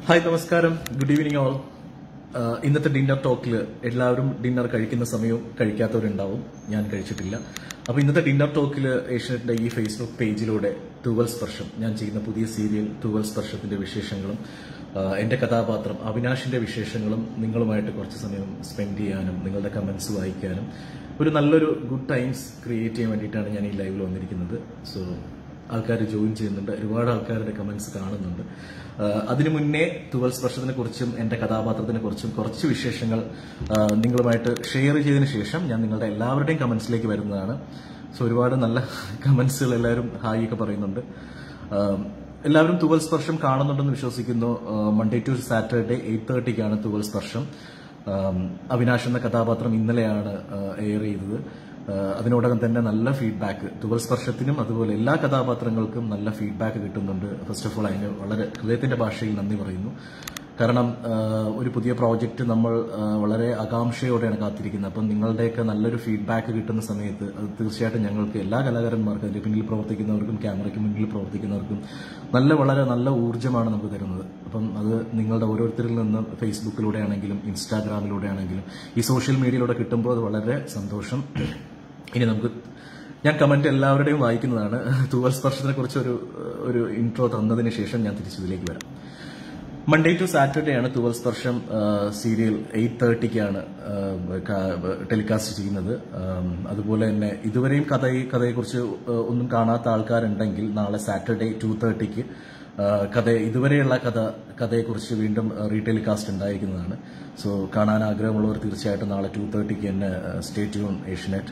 Hi നമസ്കാരം, good evening all. ഇന്നത്തെ dinner ടോക്കിൽ എല്ലാവരും ഡിന്നർ കഴിക്കുന്ന സമയവും കഴിക്കാത്തവരുണ്ടാവും. ഞാൻ കഴിച്ചിട്ടില്ല. അപ്പോൾ ഇന്നത്തെ ഡിന്നർ ടോക്കിൽ ഏഷ്യനെറ്റിന്റെ ഈ ഫേസ്ബുക്ക് പേജിലൂടെ തൂവൽ സ്പർശം, ഞാൻ ചെയ്യുന്ന പുതിയ സീരിയൽ തൂവൽ സ്പർശത്തിന്റെ വിശേഷങ്ങളും എന്റെ കഥാപാത്രം അവിനാഷിന്റെ വിശേഷങ്ങളും നിങ്ങളുമായിട്ട് കുറച്ച് സമയം സ്പെൻഡ് ചെയ്യാനും നിങ്ങളുടെ കമന്റ്സ് വായിക്കാനും ഒരു നല്ലൊരു ഗുഡ് ടൈംസ് ക്രിയേറ്റ് ചെയ്യാൻ വേണ്ടിയിട്ടാണ് ഞാൻ ഈ ലൈവിൽ വന്നിരിക്കുന്നത്. സോ ആൾക്കാർ ജോയിൻ ചെയ്യുന്നുണ്ട്, ഒരുപാട് ആൾക്കാരുടെ കമന്റ്സ് കാണുന്നുണ്ട്. അതിനു മുന്നേ തൂവൽ സ്പർശത്തിനെ കുറിച്ചും എന്റെ കഥാപാത്രത്തിനെ കുറിച്ചും കുറച്ച് വിശേഷങ്ങൾ നിങ്ങളുമായിട്ട് ഷെയർ ചെയ്തതിനു ശേഷം ഞാൻ നിങ്ങളുടെ എല്ലാവരുടെയും കമന്റ്സിലേക്ക് വരുന്നതാണ്. സോ ഒരുപാട് നല്ല കമന്റ്സുകൾ എല്ലാവരും ഹായ് ഒക്കെ പറയുന്നുണ്ട്. എല്ലാവരും തൂവൽ സ്പർശം കാണുന്നുണ്ടെന്ന് വിശ്വസിക്കുന്നു. മൺഡേ ടു സാറ്റർഡേ 8:30 തൂവൽ സ്പർശം. അവിനാഷ് എന്ന കഥാപാത്രം ഇന്നലെയാണ് എയർ ചെയ്തത്. അതിനോടകം തന്നെ നല്ല ഫീഡ്ബാക്ക് തൂവൽ സ്പർശത്തിനും അതുപോലെ എല്ലാ കഥാപാത്രങ്ങൾക്കും നല്ല ഫീഡ്ബാക്ക് കിട്ടുന്നുണ്ട്. ഫസ്റ്റ് ഓഫ് ഓൾ അതിന് വളരെ ഹൃദയത്തിന്റെ ഭാഷയിൽ നന്ദി പറയുന്നു. കാരണം ഒരു പുതിയ പ്രോജക്റ്റ് നമ്മൾ വളരെ ആകാംക്ഷയോടെയാണ് കാത്തിരിക്കുന്നത്. അപ്പം നിങ്ങളുടെയൊക്കെ നല്ലൊരു ഫീഡ്ബാക്ക് കിട്ടുന്ന സമയത്ത് അത് തീർച്ചയായിട്ടും ഞങ്ങൾക്ക് എല്ലാ കലാകാരന്മാർക്കും അതിന്റെ പിന്നിൽ പ്രവർത്തിക്കുന്നവർക്കും ക്യാമറയ്ക്ക് മുന്നിൽ പ്രവർത്തിക്കുന്നവർക്കും വളരെ നല്ല ഊർജ്ജമാണ് നമുക്ക് തരുന്നത്. അപ്പം അത് നിങ്ങളുടെ ഓരോരുത്തരിൽ നിന്ന് ഫേസ്ബുക്കിലൂടെ ആണെങ്കിലും ഇൻസ്റ്റാഗ്രാമിലൂടെ ആണെങ്കിലും ഈ സോഷ്യൽ മീഡിയയിലൂടെ കിട്ടുമ്പോൾ അത് വളരെ സന്തോഷം. ഇനി ഞാൻ കമന്റ് എല്ലാവരുടെയും വായിക്കുന്നതാണ്. തൂവൽ സ്പർശത്തിനെ കുറിച്ച് ഒരു ഇൻട്രോ തന്നതിന് ശേഷം ഞാൻ തിരിച്ചതിലേക്ക് വരാം. മൺഡേ ടു സാറ്റർഡേ ആണ് തൂവൽ സ്പർശം സീരിയൽ 8:30 ടെലികാസ്റ്റ് ചെയ്യുന്നത്. അതുപോലെ തന്നെ ഇതുവരെയും കഥയെക്കുറിച്ച് ഒന്നും കാണാത്ത ആൾക്കാരുണ്ടെങ്കിൽ നാളെ സാറ്റർഡേ 2:30 ഇതുവരെയുള്ള കഥയെക്കുറിച്ച് വീണ്ടും റീടെലികാസ്റ്റ് ഉണ്ടായിരിക്കുന്നതാണ്. സോ കാണാൻ ആഗ്രഹമുള്ളവർ തീർച്ചയായിട്ടും നാളെ 2:30 തന്നെ സ്റ്റേ ട്യൂൺ ഏഷ്യനെറ്റ്.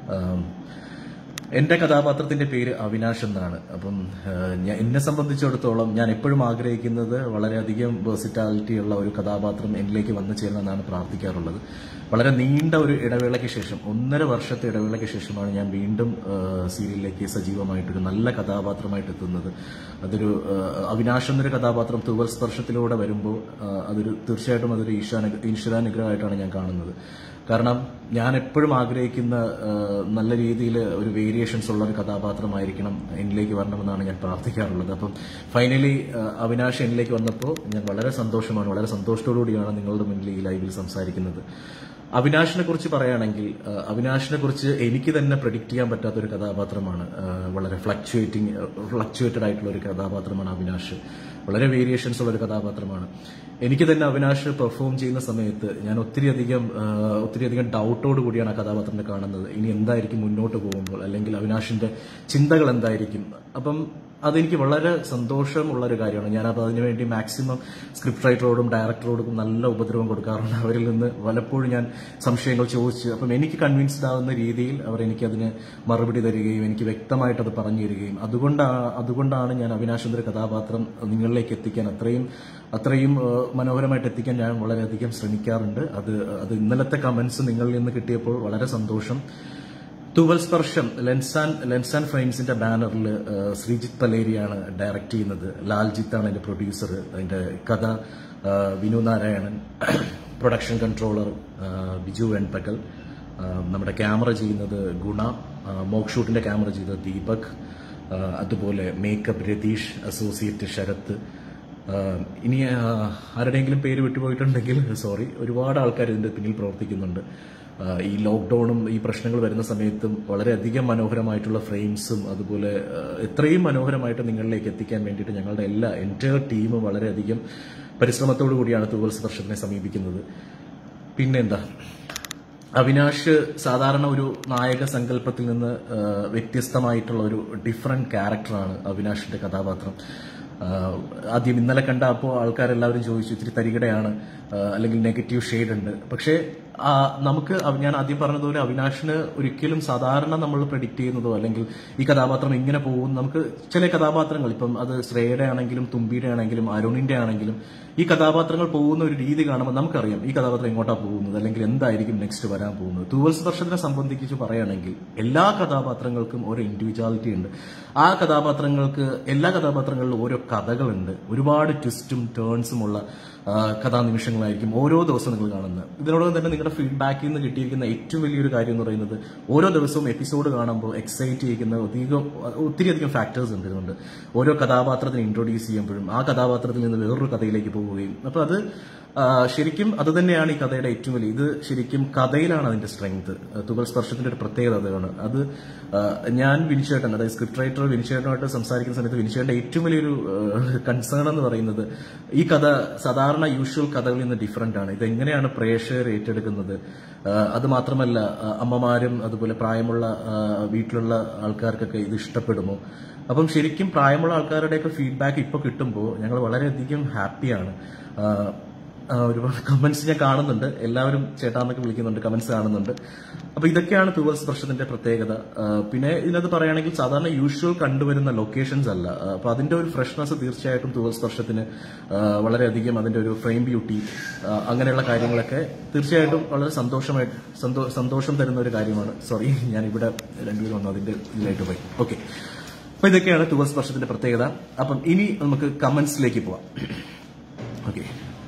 എന്റെ കഥാപാത്രത്തിന്റെ പേര് അവിനാഷ് എന്നാണ്. അപ്പം എന്നെ സംബന്ധിച്ചിടത്തോളം ഞാൻ എപ്പോഴും ആഗ്രഹിക്കുന്നത് വളരെയധികം വേഴ്സിറ്റാലിറ്റി ഉള്ള ഒരു കഥാപാത്രം എന്നിലേക്ക് വന്നു ചേരണമെന്നാണ് പ്രാർത്ഥിക്കാറുള്ളത്. വളരെ നീണ്ട ഒരു ഇടവേളയ്ക്ക് ശേഷം 1.5 വർഷത്തെ ഇടവേളയ്ക്ക് ശേഷമാണ് ഞാൻ വീണ്ടും സീരിയലിലേക്ക് സജീവമായിട്ടൊരു നല്ല കഥാപാത്രമായിട്ട് എത്തുന്നത്. അതൊരു അവിനാഷ് എന്നൊരു കഥാപാത്രം തൂവൽ സ്പർശത്തിലൂടെ വരുമ്പോൾ തീർച്ചയായിട്ടും അതൊരു ഈശ്വരാനുഗ്രഹമായിട്ടാണ് ഞാൻ കാണുന്നത്. കാരണം ഞാൻ എപ്പോഴും ആഗ്രഹിക്കുന്ന നല്ല രീതിയിൽ ഒരു വേരിയേഷൻസ് ഉള്ള ഒരു കഥാപാത്രമായിരിക്കണം എന്നിലേക്ക് വരണമെന്നാണ് ഞാൻ പ്രാർത്ഥിക്കാറുള്ളത്. അപ്പം ഫൈനലി അവിനാഷ് എന്നിലേക്ക് വന്നപ്പോൾ ഞാൻ വളരെ സന്തോഷത്തോടുകൂടിയാണ് നിങ്ങളുടെ മുന്നിൽ ഈ ലൈവിൽ സംസാരിക്കുന്നത്. അവിനാഷിനെ കുറിച്ച് പറയുകയാണെങ്കിൽ അവിനാഷിനെ കുറിച്ച് എനിക്ക് തന്നെ പ്രെഡിക്റ്റ് ചെയ്യാൻ പറ്റാത്ത ഒരു കഥാപാത്രമാണ്. വളരെ ഫ്ലക്ച്വേറ്റഡ് ആയിട്ടുള്ള ഒരു കഥാപാത്രമാണ് അവിനാഷ്. വളരെ വേരിയേഷൻസ് ഉള്ള ഒരു കഥാപാത്രമാണ്. എനിക്ക് തന്നെ അവിനാഷ് പെർഫോം ചെയ്യുന്ന സമയത്ത് ഞാൻ ഒത്തിരിയധികം ഡൗട്ടോട് കൂടിയാണ് ആ കഥാപാത്രത്തെ കാണുന്നത്. ഇനി എന്തായിരിക്കും മുന്നോട്ട് പോകുമ്പോൾ, അല്ലെങ്കിൽ അവിനാഷിന്റെ ചിന്തകൾ എന്തായിരിക്കും. അപ്പം അതെനിക്ക് വളരെ സന്തോഷമുള്ള ഒരു കാര്യമാണ്. ഞാനപ്പോൾ അതിനുവേണ്ടി മാക്സിമം സ്ക്രിപ്റ്റ് റൈറ്ററോടും ഡയറക്ടറോടും നല്ല ഉപദ്രവം കൊടുക്കാറുണ്ട്. അവരിൽ നിന്ന് പലപ്പോഴും ഞാൻ സംശയങ്ങൾ ചോദിച്ച് അപ്പം എനിക്ക് കൺവിൻസ്ഡ് ആവുന്ന രീതിയിൽ അവർ എനിക്കതിന് മറുപടി തരികയും എനിക്ക് വ്യക്തമായിട്ട് അത് പറഞ്ഞു തരികയും അതുകൊണ്ടാണ് ഞാൻ അവിനാഷ് എന്നൊരു കഥാപാത്രം നിങ്ങളിലേക്ക് എത്തിക്കാൻ അത്രയും മനോഹരമായിട്ട് എത്തിക്കാൻ ഞാൻ വളരെയധികം ശ്രമിക്കാറുണ്ട്. അത് ഇന്നലത്തെ കമന്റ്സ് നിങ്ങളിൽ നിന്ന് കിട്ടിയപ്പോൾ വളരെ സന്തോഷം. തൂവൽ സ്പർശം ലെൻസാൻ ഫ്രെയിംസിന്റെ ബാനറിൽ ശ്രീജിത്ത് പലേരിയാണ് ഡയറക്ട് ചെയ്യുന്നത്. ലാൽജിത്താണ് അതിന്റെ പ്രൊഡ്യൂസർ. അതിന്റെ കഥ വിനു നാരായണൻ, പ്രൊഡക്ഷൻ കൺട്രോളർ ബിജു വെൺപകൽ, നമ്മുടെ ക്യാമറ ചെയ്യുന്നത് ഗുണ, മോക്ക് ഷൂട്ടിന്റെ ക്യാമറ ചെയ്തത് ദീപക്, അതുപോലെ മേക്കപ്പ് രതീഷ്, അസോസിയേറ്റ് ശരത്ത്. ഇനി ആരുടെയെങ്കിലും പേര് വിട്ടുപോയിട്ടുണ്ടെങ്കിൽ സോറി. ഒരുപാട് ആൾക്കാർ ഇതിന്റെ പിന്നിൽ പ്രവർത്തിക്കുന്നുണ്ട്. ഈ ലോക്ക്ഡൌണും ഈ പ്രശ്നങ്ങൾ വരുന്ന സമയത്തും വളരെയധികം മനോഹരമായിട്ടുള്ള ഫ്രെയിംസും അതുപോലെ എത്രയും മനോഹരമായിട്ട് നിങ്ങളിലേക്ക് എത്തിക്കാൻ വേണ്ടിയിട്ട് ഞങ്ങളുടെ എൻറ്റയർ ടീമും വളരെയധികം പരിശ്രമത്തോടു കൂടിയാണ് തൂവൽ സ്പർശത്തിനെ സമീപിക്കുന്നത്. പിന്നെന്താ, അവിനാഷ് സാധാരണ ഒരു നായക സങ്കല്പത്തിൽ നിന്ന് വ്യത്യസ്തമായിട്ടുള്ള ഒരു ഡിഫറെന്റ് ക്യാരക്ടറാണ് അവിനാഷിന്റെ കഥാപാത്രം. ആദ്യം ഇന്നലെ കണ്ടപ്പോൾ ആൾക്കാരെല്ലാവരും ചോദിച്ചു ഇത്തിരി തരികിടയാണ്, അല്ലെങ്കിൽ നെഗറ്റീവ് ഷെയ്ഡ് ഉണ്ട്. പക്ഷേ ഞാൻ ആദ്യം പറഞ്ഞതുപോലെ അവിനാഷിന് ഒരിക്കലും സാധാരണ നമ്മൾ പ്രെഡിക്റ്റ് ചെയ്യുന്നതോ അല്ലെങ്കിൽ ഈ കഥാപാത്രം ഇങ്ങനെ പോകും, നമുക്ക് ചില കഥാപാത്രങ്ങൾ ഇപ്പം അത് ശ്രേയയുടെ ആണെങ്കിലും തുമ്പിയുടെ ആണെങ്കിലും അരുണിന്റെ ആണെങ്കിലും ഈ കഥാപാത്രങ്ങൾ പോകുന്ന ഒരു രീതി കാണുമ്പോൾ നമുക്കറിയാം ഈ കഥാപാത്രം എങ്ങോട്ടാണ് പോകുന്നത് അല്ലെങ്കിൽ എന്തായിരിക്കും നെക്സ്റ്റ് വരാൻ പോകുന്നത്. തൂവൽ സ്പർശത്തിനെ സംബന്ധിച്ച് പറയുകയാണെങ്കിൽ എല്ലാ കഥാപാത്രങ്ങൾക്കും ഓരോ ഇൻഡിവിജ്വാലിറ്റി ഉണ്ട്. എല്ലാ കഥാപാത്രങ്ങളിലും ഓരോ കഥകളുണ്ട്. ഒരുപാട് ട്വിസ്റ്റും ടേൺസുമുള്ള കഥാനിമിഷങ്ങളായിരിക്കും ഓരോ ദിവസവും നിങ്ങൾ കാണുന്നത്. ഇതിനോടൊപ്പം തന്നെ നിങ്ങളുടെ ഫീഡ്ബാക്കിൽ നിന്ന് കിട്ടിയിരിക്കുന്ന ഏറ്റവും വലിയൊരു കാര്യം എന്ന് പറയുന്നത് ഓരോ ദിവസവും എപ്പിസോഡ് കാണുമ്പോൾ എക്സൈറ്റ് ചെയ്യിക്കുന്ന ഒത്തിരിയധികം ഫാക്ടേഴ്സ് ഉണ്ട് ഇതിനുണ്ട്. ഓരോ കഥാപാത്രത്തിനെ ഇൻട്രൊഡ്യൂസ് ചെയ്യുമ്പോഴും ആ കഥാപാത്രത്തിൽ നിന്ന് വേറൊരു കഥയിലേക്ക് പോവുകയും അപ്പോൾ അത് ശരിക്കും അത് തന്നെയാണ് ഈ കഥയുടെ ഏറ്റവും വലിയ ഇത് ശരിക്കും കഥയിലാണ് അതിന്റെ സ്ട്രെങ്ത്. തുകൽ സ്പർശത്തിന്റെ ഒരു പ്രത്യേകത അതാണ്. അത് ഞാൻ വിനിച്ചേട്ടൻ അതായത് സ്ക്രിപ്റ്റ് റൈറ്റർ വിനിച്ചേട്ടനുമായിട്ട് സംസാരിക്കുന്ന സമയത്ത് വിനിച്ചേട്ടന്റെ ഏറ്റവും വലിയൊരു കൺസേൺ എന്ന് പറയുന്നത് ഈ കഥ സാധാരണ യൂഷ്വൽ കഥകളിൽ നിന്ന് ഡിഫറെന്റ് ആണ്. ഇതെങ്ങനെയാണ് പ്രേക്ഷകർ ഏറ്റെടുക്കുന്നത്, അത് മാത്രമല്ല അമ്മമാരും അതുപോലെ പ്രായമുള്ള വീട്ടിലുള്ള ആൾക്കാർക്കൊക്കെ ഇത് ഇഷ്ടപ്പെടുമോ. അപ്പം ശരിക്കും പ്രായമുള്ള ആൾക്കാരുടെയൊക്കെ ഫീഡ്ബാക്ക് ഇപ്പോൾ കിട്ടുമ്പോൾ ഞങ്ങൾ വളരെയധികം ഹാപ്പിയാണ്. ഒരുപാട് കമന്റ്സ് ഞാൻ കാണുന്നുണ്ട്, എല്ലാവരും ചേട്ടാന്നൊക്കെ വിളിക്കുന്നുണ്ട്, കമന്റ്സ് കാണുന്നുണ്ട്. അപ്പൊ ഇതൊക്കെയാണ് തൂവൽ സ്പർശത്തിന്റെ പ്രത്യേകത. പിന്നെ ഇതിനകത്ത് പറയുകയാണെങ്കിൽ സാധാരണ യൂഷ്വൽ കണ്ടുവരുന്ന ലൊക്കേഷൻസ് അല്ല. അപ്പൊ അതിന്റെ ഒരു ഫ്രഷ്നെസ് തീർച്ചയായിട്ടും തൂവൽ സ്പർശത്തിന് വളരെയധികം അതിന്റെ ഒരു ഫ്രെയിം ബ്യൂട്ടി അങ്ങനെയുള്ള കാര്യങ്ങളൊക്കെ തീർച്ചയായിട്ടും വളരെ സന്തോഷം തരുന്ന ഒരു കാര്യമാണ്. സോറി, ഞാൻ ഇവിടെ രണ്ടുപേരും വന്നു അതിന്റെ ഇതിലായിട്ട് പോയി. ഓക്കെ, അപ്പൊ ഇതൊക്കെയാണ് തൂവൽ സ്പർശത്തിന്റെ പ്രത്യേകത. അപ്പം ഇനി നമുക്ക് കമന്റ്സിലേക്ക് പോവാം. Okay,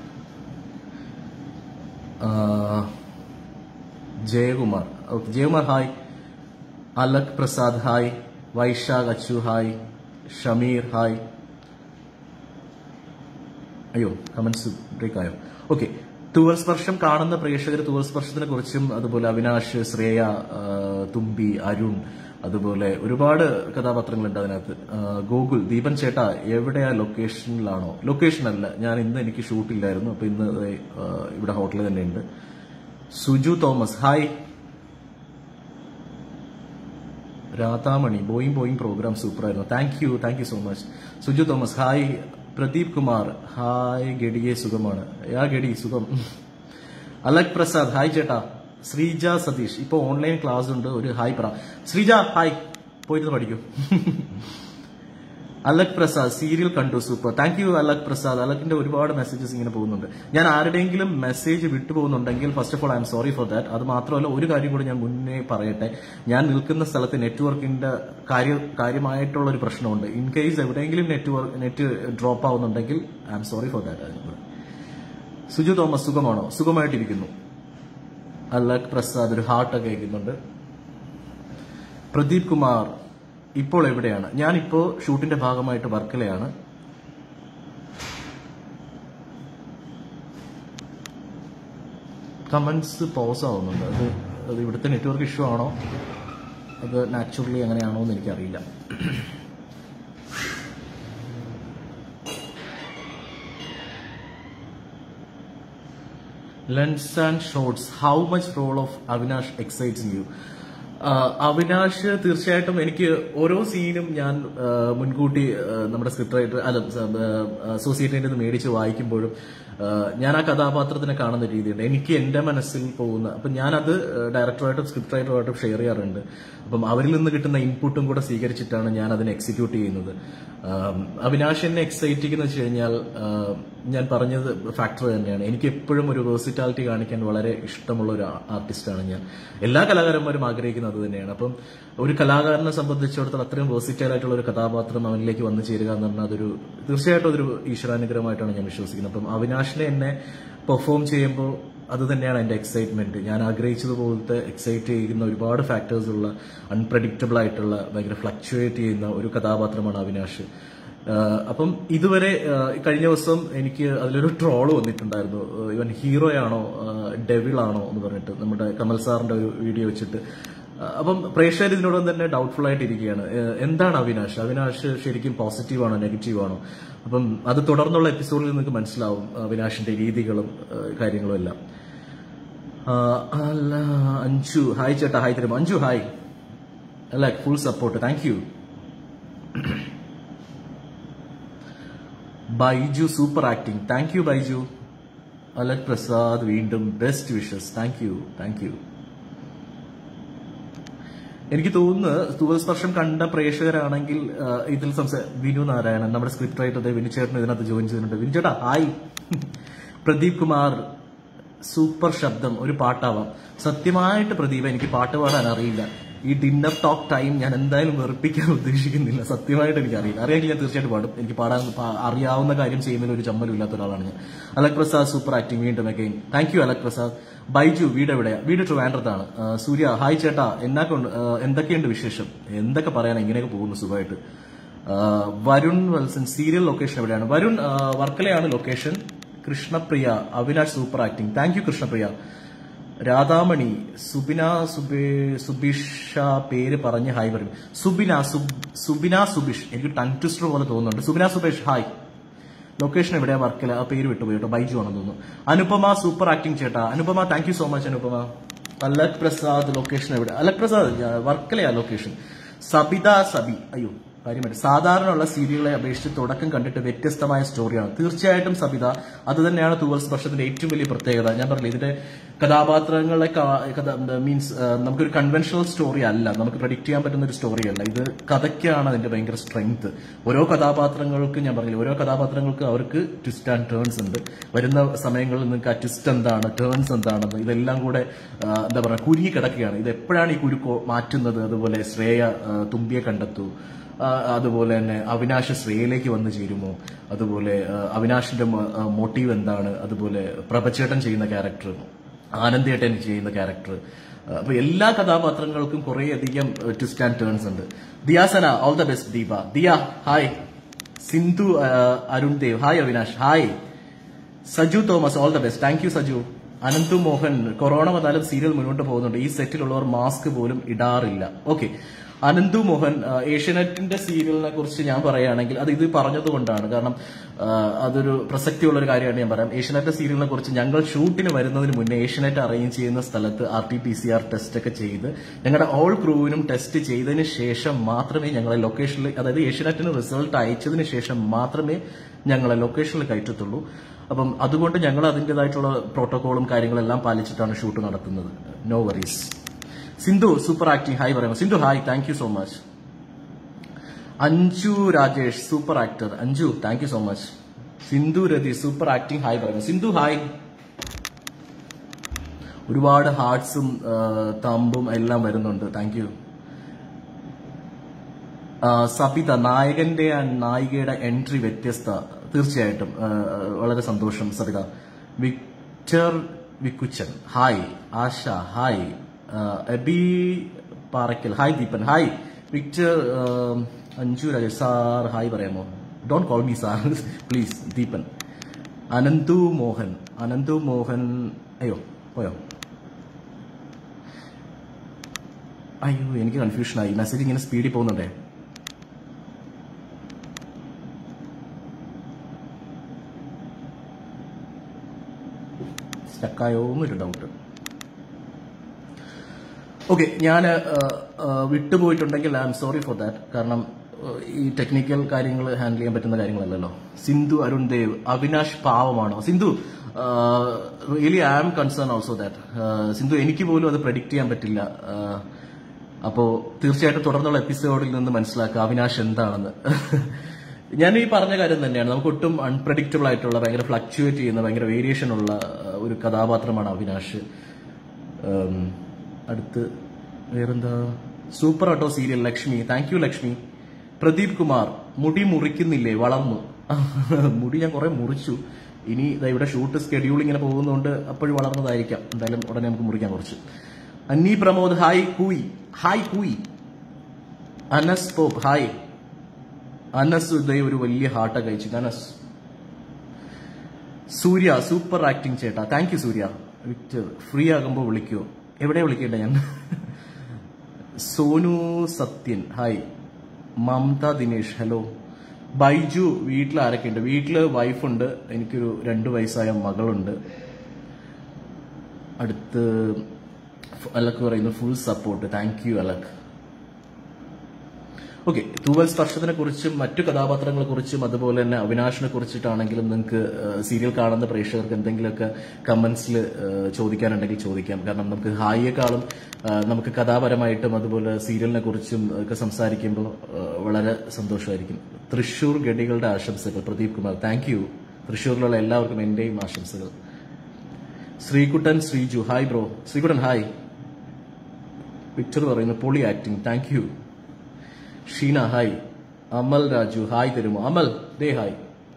Jayakumar hi, Alak Prasad hi, Vaishakh Achu hi, Shameer hi. അയ്യോ, കമന്റ്സ് ബ്രേക്ക് ആയോ? ഓക്കെ, തൂവൽ സ്പർശം കാണുന്ന പ്രേക്ഷകർ തൂവൽ സ്പർശത്തിനെ കുറിച്ചും അതുപോലെ അവിനാഷ്, ശ്രേയ, തുമ്പി, അരുൺ, അതുപോലെ ഒരുപാട് കഥാപാത്രങ്ങളുണ്ട് അതിനകത്ത്. ഗോകുൽ, ദീപൻ ചേട്ടാ എവിടെയാ, ലൊക്കേഷനിലാണോ? ലൊക്കേഷനല്ല, ഞാൻ ഇന്ന് എനിക്ക് ഷൂട്ടില്ലായിരുന്നു, അപ്പൊ ഇന്ന് ഇവിടെ ഹോട്ടലിൽ തന്നെ ഉണ്ട്. സുജു തോമസ് ഹായ്, രാധാമണി ബോയിങ് പ്രോഗ്രാം സൂപ്പറായിരുന്നു, thank you so much. Suju Thomas hi. Pradeep Kumar hi, ഗഡിയെ സുഖമാണ്? ഗഡി സുഖം. അലക് പ്രസാദ് ഹായ് ചേട്ടാ. ശ്രീജ സതീഷ് ഇപ്പൊ ഓൺലൈൻ ക്ലാസ് ഉണ്ട്, ഒരു ഹായ് പറ. ശ്രീജ ഹായ്, പോയിട്ട് പഠിക്കൂ. അലക് പ്രസാദ് സീരിയൽ കണ്ടു, super, thank you Alak Prasad. അലക്കിന്റെ ഒരുപാട് മെസ്സേജസ് ഇങ്ങനെ പോകുന്നുണ്ട്. ഞാൻ ആരുടെയെങ്കിലും മെസ്സേജ് വിട്ടുപോകുന്നുണ്ടെങ്കിൽ first of all I'm sorry for that. അത് മാത്രമല്ല ഒരു കാര്യം കൂടി ഞാൻ മുന്നേ പറയട്ടെ, ഞാൻ നിൽക്കുന്ന സ്ഥലത്ത് നെറ്റ്വർക്കിന്റെ കാര്യമായിട്ടുള്ള ഒരു പ്രശ്നമുണ്ട്. ഇൻ കേസ് എവിടെയെങ്കിലും നെറ്റ് ഡ്രോപ്പ് ആവുന്നുണ്ടെങ്കിൽ I'm sorry for that. Suju Thomas സുഖമാണോ? സുഖമായിട്ടിരിക്കുന്നു. അലക് പ്രസാദ് ഒരു ഹാർട്ടൊക്കെ അയക്കുന്നുണ്ട്. പ്രദീപ് കുമാർ ഇപ്പോൾ എവിടെയാണ്? ഞാനിപ്പോ ഷൂട്ടിന്റെ ഭാഗമായിട്ട് വർക്കലയാണ്. കമന്റ്സ് പോസ് ആവുന്നുണ്ട്. അത് ഇവിടുത്തെ നെറ്റ്വർക്ക് ഇഷ്യൂ ആണോ, അത് നാച്ചുറലി അങ്ങനെയാണോ എന്ന് എനിക്കറിയില്ല. Lens and shots, how much role of Avinash excites you? Avinash തീർച്ചയായിട്ടും എനിക്ക് ഓരോ സീനും ഞാൻ മുൻകൂട്ടി നമ്മുടെ സ്ക്രിപ്റ്റ് റൈറ്റർ അസോസിയേറ്റിന്റെ മേടിച്ച് വായിക്കുമ്പോഴും ഞാൻ ആ കഥാപാത്രത്തിനെ കാണുന്ന രീതിയുണ്ട്. എനിക്ക് എന്റെ മനസ്സിൽ പോകുന്ന, അപ്പം ഞാനത് ഡയറക്ടറായിട്ടും സ്ക്രിപ്റ്റ് റൈറ്ററുമായിട്ടും ഷെയർ ചെയ്യാറുണ്ട്. അപ്പം അവരിൽ നിന്ന് കിട്ടുന്ന ഇൻപുട്ടും കൂടെ സ്വീകരിച്ചിട്ടാണ് ഞാൻ അതിനെ എക്സിക്യൂട്ട് ചെയ്യുന്നത്. അവിനാഷ് എന്നെ എക്സൈറ്റ് ചെയ്യുന്ന വെച്ച് കഴിഞ്ഞാൽ ഞാൻ പറഞ്ഞത് ഫാക്ടർ തന്നെയാണ്. എനിക്ക് എപ്പോഴും ഒരു വേഴ്സിറ്റാലിറ്റി കാണിക്കാൻ വളരെ ഇഷ്ടമുള്ള ഒരു ആർട്ടിസ്റ്റാണ് ഞാൻ. എല്ലാ കലാകാരന്മാരും ആഗ്രഹിക്കുന്നത് അത് തന്നെയാണ്. അപ്പം ഒരു കലാകാരനെ സംബന്ധിച്ചിടത്തോളം അത്രയും വേഴ്സിറ്റൈൽ ആയിട്ടുള്ള ഒരു കഥാപാത്രം അവനിലേക്ക് വന്നു ചേരുക എന്ന് പറഞ്ഞാൽ അതൊരു തീർച്ചയായിട്ടും അതൊരു ഈശ്വരാനുഗ്രഹമായിട്ടാണ് ഞാൻ വിശ്വസിക്കുന്നത്. അപ്പം അവിനാഷിനെ എന്നെ പെർഫോം ചെയ്യുമ്പോൾ അത് തന്നെയാണ് എന്റെ എക്സൈറ്റ്മെന്റ്. ഞാൻ ആഗ്രഹിച്ചതുപോലത്തെ എക്സൈറ്റ് ചെയ്യുന്ന ഒരുപാട് ഫാക്ടേഴ്സ് ഉള്ള അൺപ്രഡിക്റ്റബിൾ ആയിട്ടുള്ള ഭയങ്കര ഫ്ലക്ച്വേറ്റ് ചെയ്യുന്ന ഒരു കഥാപാത്രമാണ് അവിനാഷ്. അപ്പം ഇതുവരെ കഴിഞ്ഞ ദിവസം എനിക്ക് അതിലൊരു ട്രോള് വന്നിട്ടുണ്ടായിരുന്നു, ഇവൻ ഹീറോയാണോ ഡെവിളാണോ എന്ന് പറഞ്ഞിട്ട്, നമ്മുടെ കമൽ സാറിന്റെ ഒരു വീഡിയോ വെച്ചിട്ട്. അപ്പം പ്രേക്ഷകർ ഇതിനോടൊപ്പം തന്നെ ഡൗട്ട്ഫുൾ ആയിട്ടിരിക്കുകയാണ്, എന്താണ് അവിനാഷ് ശരിക്കും പോസിറ്റീവ് ആണോ നെഗറ്റീവ് ആണോ? അപ്പം അത് തുടർന്നുള്ള എപ്പിസോഡിൽ നിങ്ങൾക്ക് മനസ്സിലാവും അവിനാഷിന്റെ രീതികളും കാര്യങ്ങളും എല്ലാം. അഞ്ചു ഹായ് ചേട്ടാ, ഹായ് തരും. അഞ്ചു ഹായ്, അല്ല full support, thank you. Baiju super acting, thank you Baiju. Alak Prasad വീണ്ടും ബെസ്റ്റ് വിഷസ്, താങ്ക് യു. എനിക്ക് തോന്നുന്നു തൂവൽ സ്പർശം കണ്ട പ്രേക്ഷകരാണെങ്കിൽ ഇതിൽ വിനു നാരായണൻ നമ്മുടെ സ്ക്രിപ്റ്റ് റൈറ്റർ വിനു ചേട്ടൻ ഇതിനകത്ത് ജോയിൻ ചെയ്തിട്ടുണ്ട്. വിനു ചേട്ടാ ഹായ്. പ്രദീപ് കുമാർ സൂപ്പർ ശബ്ദം, ഒരു പാട്ടാവാം. സത്യമായിട്ട് പ്രദീപ് എനിക്ക് പാട്ട് പാടാൻ അറിയില്ല. ഈ ഡിന്നർ ടോക്ക് ടൈം ഞാൻ എന്തായാലും വെറുപ്പിക്കാൻ ഉദ്ദേശിക്കുന്നില്ല. സത്യമായിട്ട് എനിക്കറിയില്ല. അറിയാമെങ്കിൽ ഞാൻ തീർച്ചയായിട്ടും പാടും. എനിക്ക് അറിയാവുന്ന കാര്യം ചെയ്യുന്നതിൽ ഒരു ചമ്മലും ഇല്ലാത്ത ഒരാളാണ് ഞാൻ. അലക് പ്രസാദ് സൂപ്പർ ആക്ടിങ് വീണ്ടും again. Thank you Alak Prasad. Baiju വീട് എവിടെയാ? വീട് ട്രിവാൻഡ്രത്താണ്. സൂര്യ ഹായ് ചേട്ടാ, എന്തൊക്കെയുണ്ട് വിശേഷം? എന്തൊക്കെ പറയാനാ, ഇങ്ങനെയൊക്കെ പോകുന്നു സുഖമായിട്ട്. വരുൺ വത്സൻ സീരിയൽ ലൊക്കേഷൻ എവിടെയാണ്? വരുൺ വർക്കലയാണ് location. Krishnapriya Avinash super acting. Thank you Krishnapriya. Radhamani Subisha പേര് പറഞ്ഞ് ഹായ് പറയും. സുബിന സുബിഷ്, എനിക്ക് ടങ് ട്വിസ്റ്റർ പോലെ തോന്നുന്നുണ്ട്. സുബിന സുബേഷ് ഹായ്. ലൊക്കേഷൻ എവിടെയാ? വർക്കല. ആ പേര് വിട്ടുപോയി കേട്ടോ. ബൈജു ആണെന്ന് തോന്നുന്നു. അനുപമ സൂപ്പർ ആക്ടിങ് ചേട്ടാ. Anupama thank you so much Anupama. Alak Prasad location എവിടെ? അലക് പ്രസാദ് വർക്കലയാ ലൊക്കേഷൻ. സബിത സബി അയ്യോ കാര്യമായിട്ട് സാധാരണയുള്ള സീരിയലുകളെ അപേക്ഷിച്ച് തുടക്കം കണ്ടിട്ട് വ്യത്യസ്തമായ സ്റ്റോറിയാണ്. തീർച്ചയായിട്ടും സബിത, അത് തന്നെയാണ് തൂവൽ സ്പർശത്തിന്റെ ഏറ്റവും വലിയ പ്രത്യേകത. ഞാൻ പറഞ്ഞില്ല, ഇതിന്റെ കഥാപാത്രങ്ങളെ മീൻസ് നമുക്കൊരു കൺവെൻഷണൽ സ്റ്റോറി അല്ല, നമുക്ക് പ്രഡിക്ട് ചെയ്യാൻ പറ്റുന്ന ഒരു സ്റ്റോറി അല്ല. ഇത് കഥയ്ക്കാണ് അതിന്റെ ഭയങ്കര സ്ട്രെങ്ത്. ഓരോ കഥാപാത്രങ്ങൾക്ക് ഞാൻ പറഞ്ഞില്ല, ഓരോ കഥാപാത്രങ്ങൾക്ക് അവർക്ക് ട്വിസ്റ്റ് ആൻഡ് ടേൺസ് ഉണ്ട്. വരുന്ന സമയങ്ങളിൽ നിങ്ങൾക്ക് ആ ട്വിസ്റ്റ് എന്താണ്, ടേൺസ് എന്താണെന്ന് ഇതെല്ലാം കൂടെ എന്താ പറയുക കുരുങ്ങി കിടക്കുകയാണ്. ഇത് എപ്പോഴാണ് ഈ കുരുക്കോ മാറ്റുന്നത്? അതുപോലെ ശ്രേയ തുമ്പിയെ കണ്ടെത്തൂ, അതുപോലെ തന്നെ അവിനാശ് ശ്രേയയിലേക്ക് വന്നു ചേരുമോ, അതുപോലെ അവിനാശിന്റെ മോട്ടീവ് എന്താണ്, അതുപോലെ പ്രഭചേട്ടൻ ചെയ്യുന്ന ക്യാരക്ടർ, ആനന്ദേട്ടൻ ചെയ്യുന്ന ക്യാരക്ടർ, അപ്പൊ എല്ലാ കഥാപാത്രങ്ങൾക്കും കുറേയധികം ട്വിസ്റ്റ് ആൻഡ് ടേൺസ് ഉണ്ട്. ദിയാസന all the best. Deepa Diya hi. Sindhu Arun Dev hi. Avinash hi. Saju Thomas all the best. Thank you Saju. Ananthu Mohan corona വന്നാലും സീരിയൽ മുന്നോട്ട് പോകുന്നുണ്ട്, ഈ സെറ്റിലുള്ളവർ മാസ്ക് പോലും ഇടാറില്ല. ഓക്കെ, അനന്തു മോഹൻ ഏഷ്യാനെറ്റിന്റെ സീരിയലിനെ കുറിച്ച് ഞാൻ പറയുകയാണെങ്കിൽ അത് ഇത് പറഞ്ഞതുകൊണ്ടാണ്, കാരണം അതൊരു പ്രസക്തിയുള്ള ഒരു കാര്യമാണ്. ഞാൻ പറയാം, ഏഷ്യാനെറ്റ് സീരിയലിനെ കുറിച്ച് ഞങ്ങൾ ഷൂട്ടിന് വരുന്നതിന് മുന്നേ ഏഷ്യാനെറ്റ് അറേഞ്ച് ചെയ്യുന്ന സ്ഥലത്ത് RT-PCR ടെസ്റ്റ് ഒക്കെ ചെയ്ത് ഞങ്ങളുടെ ഓൾ ക്രൂവിനും ടെസ്റ്റ് ചെയ്തതിന് ശേഷം മാത്രമേ ഞങ്ങളെ ലൊക്കേഷനിൽ, അതായത് ഏഷ്യാനെറ്റിന് റിസൾട്ട് അയച്ചതിന് ശേഷം മാത്രമേ ഞങ്ങളെ ലൊക്കേഷനിൽ കയറ്റത്തുള്ളൂ. അപ്പം അതുകൊണ്ട് ഞങ്ങൾ അതിൻ്റെതായിട്ടുള്ള പ്രോട്ടോകോളും കാര്യങ്ങളെല്ലാം പാലിച്ചിട്ടാണ് ഷൂട്ട് നടത്തുന്നത്. No worries. Sindhu super acting hi പറയാമോ? Sindhu hi, thank you so much. Anju Rajesh super actor. Anju thank you so much. Sindhu Rathi super acting hi പറയാമോ? സിന്ധു ഹായ്. ഒരുപാട് ഹാർട്സും തമ്പും എല്ലാം വരുന്നുണ്ട്. Thank you. സബിത നായകന്റെ നായികയുടെ എൻട്രി വ്യത്യസ്ത. തീർച്ചയായിട്ടും വളരെ സന്തോഷം Sabitha. Victor Vikkuchan hi. Asha hi. Eby Parakkal hi. Deepan hi. Victor Anju Rajesh sir hi പറയാമോ? Don't call me sir please. Deepan. Ananthu Mohan അയ്യോ പോയോ? അയ്യോ എനിക്ക് കൺഫ്യൂഷനായി, മെസ്സേജ് ഇങ്ങനെ സ്പീഡിൽ പോകുന്നുണ്ടേ. സ്റ്റക്കായോ എന്നൊരു ഡൗട്ട്. ഓക്കെ, ഞാൻ വിട്ടുപോയിട്ടുണ്ടെങ്കിൽ I am sorry for that. കാരണം ഈ ടെക്നിക്കൽ കാര്യങ്ങൾ ഹാൻഡിൽ ചെയ്യാൻ പറ്റുന്ന കാര്യങ്ങളല്ലല്ലോ. സിന്ധു അരുൺ ദേവ് അവിനാഷ് പാവമാണോ? Sindhu really I am concern also that. Sindhu എനിക്ക് പോലും അത് പ്രെഡിക്റ്റ് ചെയ്യാൻ പറ്റില്ല. അപ്പോ തീർച്ചയായിട്ടും തുടർന്നുള്ള എപ്പിസോഡിൽ നിന്ന് മനസ്സിലാക്കുക അവിനാഷ് എന്താണെന്ന്. ഞാൻ ഈ പറഞ്ഞ കാര്യം തന്നെയാണ്, നമുക്ക് ഒട്ടും അൺപ്രഡിക്റ്റബിൾ ആയിട്ടുള്ള ഭയങ്കര ഫ്ലക്ച്വേറ്റ് ചെയ്യുന്ന ഭയങ്കര വേരിയേഷൻ ഉള്ള ഒരു കഥാപാത്രമാണ് അവിനാഷ്. അടുത്ത് വേറെന്താ? Super auto serial Lakshmi. Thank you Lakshmi. Pradeep Kumar മുടി മുറിക്കുന്നില്ലേ? വളർന്നു. മുടി ഞാൻ കുറെ മുറിച്ചു. ഇനി ഇവിടെ ഷൂട്ട് സ്കെഡ്യൂൾ ഇങ്ങനെ പോകുന്നതുകൊണ്ട് അപ്പോഴും വളർന്നതായിരിക്കാം. എന്തായാലും ഉടനെ നമുക്ക് മുറിക്കാൻ കുറച്ച്. അന്നി പ്രമോദ് ഹായ്. കൂയി ഹായ്. കൂയി. Anas pop hi. അനസ് ഇതേ ഒരു വലിയ ഹാർട്ടൊക്കെ അയച്ചു. അനസ്. സൂര്യ സൂപ്പർ ആക്ടിങ് ചേട്ടാ. Thank you Surya. Victor free ആകുമ്പോൾ വിളിക്കുമോ? എവിടെ വിളിക്കട്ടെ ഞാൻ? സോനു സത്യൻ ഹായ്. മമത ദിനേഷ് ഹലോ. ബൈജു വീട്ടിൽ ആരൊക്കെ ഉണ്ട്? വീട്ടില് വൈഫുണ്ട്, എനിക്കൊരു 2 വയസ്സായ മകളുണ്ട്. അടുത്ത് അലക്ക് പറയുന്നു full support. Thank you Alak. Okay, Thooval സ്പർശത്തിനെ കുറിച്ചും മറ്റു കഥാപാത്രങ്ങളെ കുറിച്ചും അതുപോലെ തന്നെ അവിനാഷിനെ കുറിച്ചിട്ടാണെങ്കിലും നിങ്ങൾക്ക് സീരിയൽ കാണുന്ന പ്രേക്ഷകർക്ക് എന്തെങ്കിലുമൊക്കെ കമന്റ്സിൽ ചോദിക്കാനുണ്ടെങ്കിൽ ചോദിക്കാം. കാരണം നമുക്ക് ഹായിയെക്കാളും നമുക്ക് കഥാപരമായിട്ടും അതുപോലെ സീരിയലിനെ കുറിച്ചും ഒക്കെ സംസാരിക്കുമ്പോൾ വളരെ സന്തോഷമായിരിക്കും. തൃശൂർ ഗഡികളുടെ ആശംസകൾ പ്രദീപ് കുമാർ. Thank you. തൃശ്ശൂരിലുള്ള എല്ലാവർക്കും എന്റെയും ആശംസകൾ. Sreekuttan Sreeju hi bro. Sreekuttan hi. Victor പറയുന്നു പൊളി acting, thank you. Sheena hi. Amal Raju hi തരുമോ? അമൽ ദേ ഹായ്.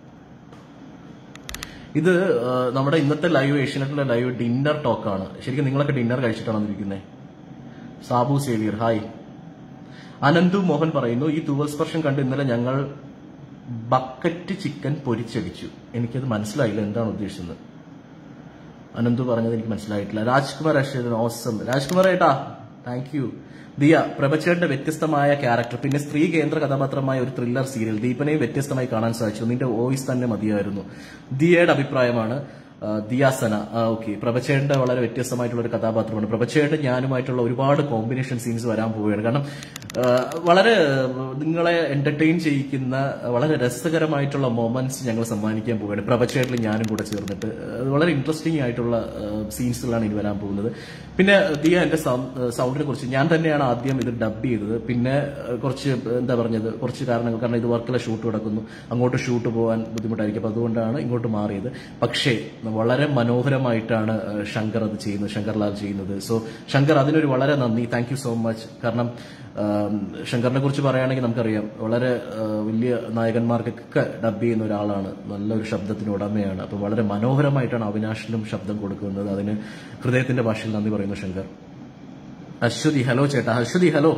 ഇത് നമ്മുടെ ഇന്നത്തെ ലൈവ്, ഏഷ്യനെറ്റിലെ ലൈവ് ഡിന്നർ ടോക്കാണ്. ശരിക്കും നിങ്ങളൊക്കെ ഡിന്നർ കഴിച്ചിട്ടാണ് ഇരിക്കുന്നത്. Sabu Xavier hi. അനന്തു മോഹൻ പറയുന്നു ഈ തൂവൽ സ്പർശം കണ്ട് ഇന്നലെ ഞങ്ങൾ ബക്കറ്റ് ചിക്കൻ പൊരിച്ചടിച്ചു. എനിക്കത് മനസ്സിലായില്ല എന്താണ് ഉദ്ദേശിച്ചത്. അനന്തു പറഞ്ഞത് എനിക്ക് മനസ്സിലായിട്ടില്ല. രാജ്കുമാർ അശ്വൻ ഓസം. രാജ്കുമാർ ഏട്ടാ താങ്ക് യു. ദിയ പ്രഭച്ചേട്ടന്റെ വ്യത്യസ്തമായ ക്യാരക്ടർ, പിന്നെ സ്ത്രീ കേന്ദ്ര കഥാപാത്രമായ ഒരു ത്രില്ലർ സീരിയൽ ദീപനെയും വ്യത്യസ്തമായി കാണാൻ സാധിച്ചു. നിന്റെ വോയിസ് തന്നെ മതിയായിരുന്നു. ദിയയുടെ അഭിപ്രായമാണ്. ദിയാസന ഓക്കെ. പ്രഭച്ചേട്ടന്റെ വളരെ വ്യത്യസ്തമായിട്ടുള്ള ഒരു കഥാപാത്രമാണ്. പ്രഭച്ചേട്ടൻ ഞാനുമായിട്ടുള്ള ഒരുപാട് കോമ്പിനേഷൻ സീൻസ് വരാൻ പോവുകയാണ്. കാരണം വളരെ നിങ്ങളെ എന്റർടൈൻ ചെയ്യിക്കുന്ന വളരെ രസകരമായിട്ടുള്ള മൊമെന്റ്സ് ഞങ്ങൾ സമ്മാനിക്കാൻ പോവുകയാണ് പ്രഭച്ചേട്ടനും ഞാനും കൂടെ ചേർന്നിട്ട്. വളരെ ഇൻട്രസ്റ്റിംഗ് ആയിട്ടുള്ള സീൻസുകളാണ് ഇനി വരാൻ പോകുന്നത്. പിന്നെ ദിയ എന്റെ സൗണ്ടിനെ കുറിച്ച് ഞാൻ തന്നെയാണ് ആദ്യം ഇത് ഡബ് ചെയ്തത്. പിന്നെ കുറച്ച് എന്താ പറഞ്ഞത്, കുറച്ച് കാരണങ്ങൾ, കാരണം ഇത് വർക്കിലെ ഷൂട്ട് കിടക്കുന്നു, അങ്ങോട്ട് ഷൂട്ട് പോകാൻ ബുദ്ധിമുട്ടായിരിക്കും, അപ്പൊ അതുകൊണ്ടാണ് ഇങ്ങോട്ട് മാറിയത്. പക്ഷേ വളരെ മനോഹരമായിട്ടാണ് ശങ്കർ അത് ചെയ്യുന്നത്, ശങ്കർലാൽ ചെയ്യുന്നത്. സോ ശങ്കർ, അതിനൊരു വളരെ നന്ദി, താങ്ക് യു സോ മച്ച്. കാരണം ശങ്കറിനെ കുറിച്ച് പറയുകയാണെങ്കിൽ നമുക്കറിയാം, വളരെ വലിയ നായകന്മാർക്കൊക്കെ ഡബ് ചെയ്യുന്ന ഒരാളാണ്, നല്ലൊരു ശബ്ദത്തിന് ഉടമയാണ്. അപ്പൊ വളരെ മനോഹരമായിട്ടാണ് അവിനാഷിനും ശബ്ദം കൊടുക്കുന്നത്. അതിന് ഹൃദയത്തിന്റെ ഭാഷയിൽ നന്ദി പറയുന്നു ശങ്കർ. അശ്വതി ഹലോ ചേട്ടാ. Aswathy hello.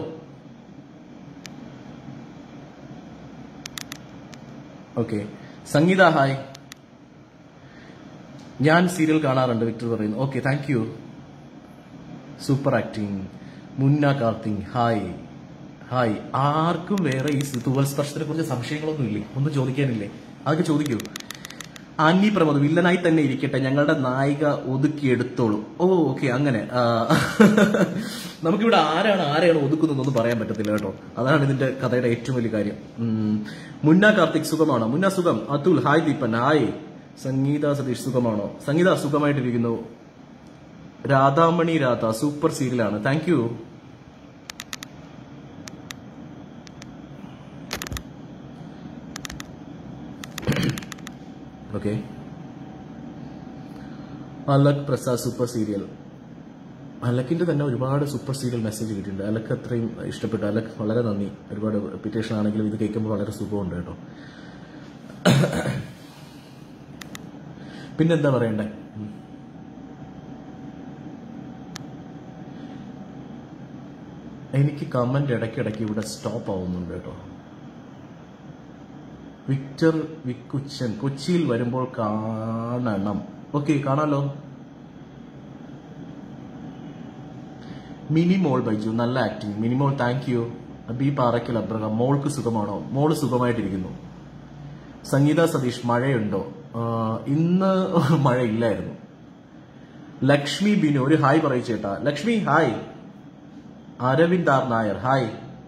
Okay. Sangeetha hi. ഞാൻ സീരിയൽ കാണാറുണ്ട് വിക്ടർ പറയുന്നു. Okay thank you. Super acting. Munna Karthik hi hi. ആർക്കും വേറെ ഈ തൂവൽ സ്പർശത്തിനെ കുറിച്ച് സംശയങ്ങളൊന്നും ഇല്ലേ? ഒന്നും ചോദിക്കാനില്ലേ? അതൊക്കെ ചോദിക്കൂ. ആന്നി പ്രമോദ് വില്ലനായി തന്നെ ഇരിക്കട്ടെ, ഞങ്ങളുടെ നായിക ഒതുക്കിയെടുത്തോളൂ. ഓ ഓക്കെ, അങ്ങനെ. നമുക്കിവിടെ ആരെയാണ് ഒതുക്കുന്നതെന്നൊന്നും പറയാൻ പറ്റത്തില്ല കേട്ടോ. അതാണ് ഇതിന്റെ കഥയുടെ ഏറ്റവും വലിയ കാര്യം. മുന്ന കാർത്തിക് സുഖമാണോ? മുന്ന സുഖം. അതുൽ ഹായ്. ദീപൻ ഹായ്. സംഗീത സതീഷ് സുഖമാണോ? സംഗീത സുഖമായിട്ടിരിക്കുന്നു. രാധാമണി രാധ സൂപ്പർ സീരിയലാണ്, thank you. Okay. Alak Prasad super serial. അലക്കിന്റെ തന്നെ ഒരുപാട് സൂപ്പർ സീരിയൽ മെസ്സേജ് കിട്ടിയിട്ടുണ്ട്. അലക്ക് അത്രയും ഇഷ്ടപ്പെട്ടു. അലക്ക് വളരെ നന്ദി. ഒരുപാട് റിപ്പീറ്റേഷൻ ആണെങ്കിലും ഇത് കേൾക്കുമ്പോൾ വളരെ സുഖമുണ്ട് കേട്ടോ. പിന്നെന്താ പറയണ്ടേ? എനിക്ക് കമന്റ് ഇടയ്ക്കിടയ്ക്ക് ഇവിടെ സ്റ്റോപ്പ് ആവുന്നുണ്ട് കേട്ടോ. വിക്ടർ വിക്കുച്ചൻ കൊച്ചിയിൽ വരുമ്പോൾ കാണണം. ഓക്കെ, കാണാലോ. മിനിമോൾ ബൈജു നല്ല acting. Minimol thank you. Abi Parakkal Abraham മോൾക്ക് സുഖമാണോ? മോള് സുഖമായിട്ടിരിക്കുന്നു. സംഗീത സതീഷ് മഴയുണ്ടോ? ഇന്ന് മഴയില്ലായിരുന്നു. ലക്ഷ്മി ബിനു ഒരു ഹായ് പറയൂ ചേട്ടാ. Lakshmi hi. Aravind R Nair hi.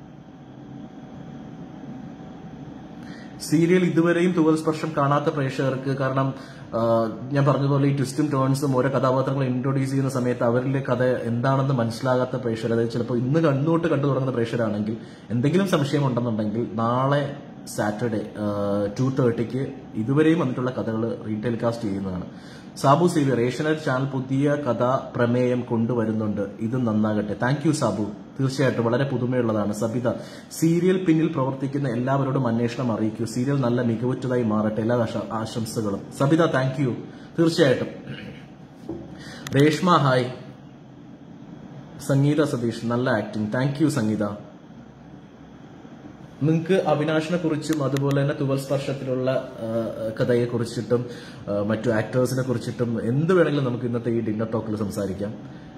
Serial ഇതുവരെയും തൂവൽ സ്പർശം കാണാത്ത പ്രേക്ഷകർക്ക്, കാരണം ഞാൻ പറഞ്ഞതുപോലെ ഈ ട്വിസ്റ്റും ടേൺസും ഓരോ കഥാപാത്രങ്ങളെ ഇൻട്രൊഡ്യൂസ് ചെയ്യുന്ന സമയത്ത് അവരിലെ കഥ എന്താണെന്ന് മനസ്സിലാകാത്ത പ്രേക്ഷകർ, അതായത് ചിലപ്പോൾ ഇന്ന് കണ്ണുതൊട്ട് കണ്ടു തുടങ്ങുന്ന പ്രേക്ഷകരാണെങ്കിൽ എന്തെങ്കിലും സംശയം ഉണ്ടെന്നുണ്ടെങ്കിൽ നാളെ സാറ്റർഡേ 2:30 ഇതുവരെയും വന്നിട്ടുള്ള കഥകൾ റീടെലികാസ്റ്റ് ചെയ്യുന്നതാണ്. സാബു സേവിയർ ഏഷ്യനെറ്റ് ചാനൽ പുതിയ കഥാ പ്രമേയം കൊണ്ടുവരുന്നുണ്ട്, ഇത് നന്നാകട്ടെ. Thank you Sabu. തീർച്ചയായിട്ടും വളരെ പുതുമയുള്ളതാണ്. സബിത സീരിയൽ പിന്നിൽ പ്രവർത്തിക്കുന്ന എല്ലാവരോടും അന്വേഷണം അറിയിക്കൂ. സീരിയൽ നല്ല മികവുറ്റതായി മാറട്ടെ. എല്ലാ ആശംസകളും. Sabitha thank you. തീർച്ചയായിട്ടും. രേഷ്മ ഹായ്. സംഗീത സതീഷ് നല്ല ആക്ടിങ്, താങ്ക് യു സംഗീത. നിങ്ങൾക്ക് അവിനാഷിനെ കുറിച്ചും അതുപോലെ തന്നെ തൂവൽ സ്പർശത്തിലുള്ള കഥയെ കുറിച്ചിട്ടും മറ്റു ആക്ടേഴ്സിനെ കുറിച്ചിട്ടും എന്ത് വേണമെങ്കിലും നമുക്ക് ഇന്നത്തെ ഈ ഡിന്നർ ടോക്കിൽ സംസാരിക്കാം.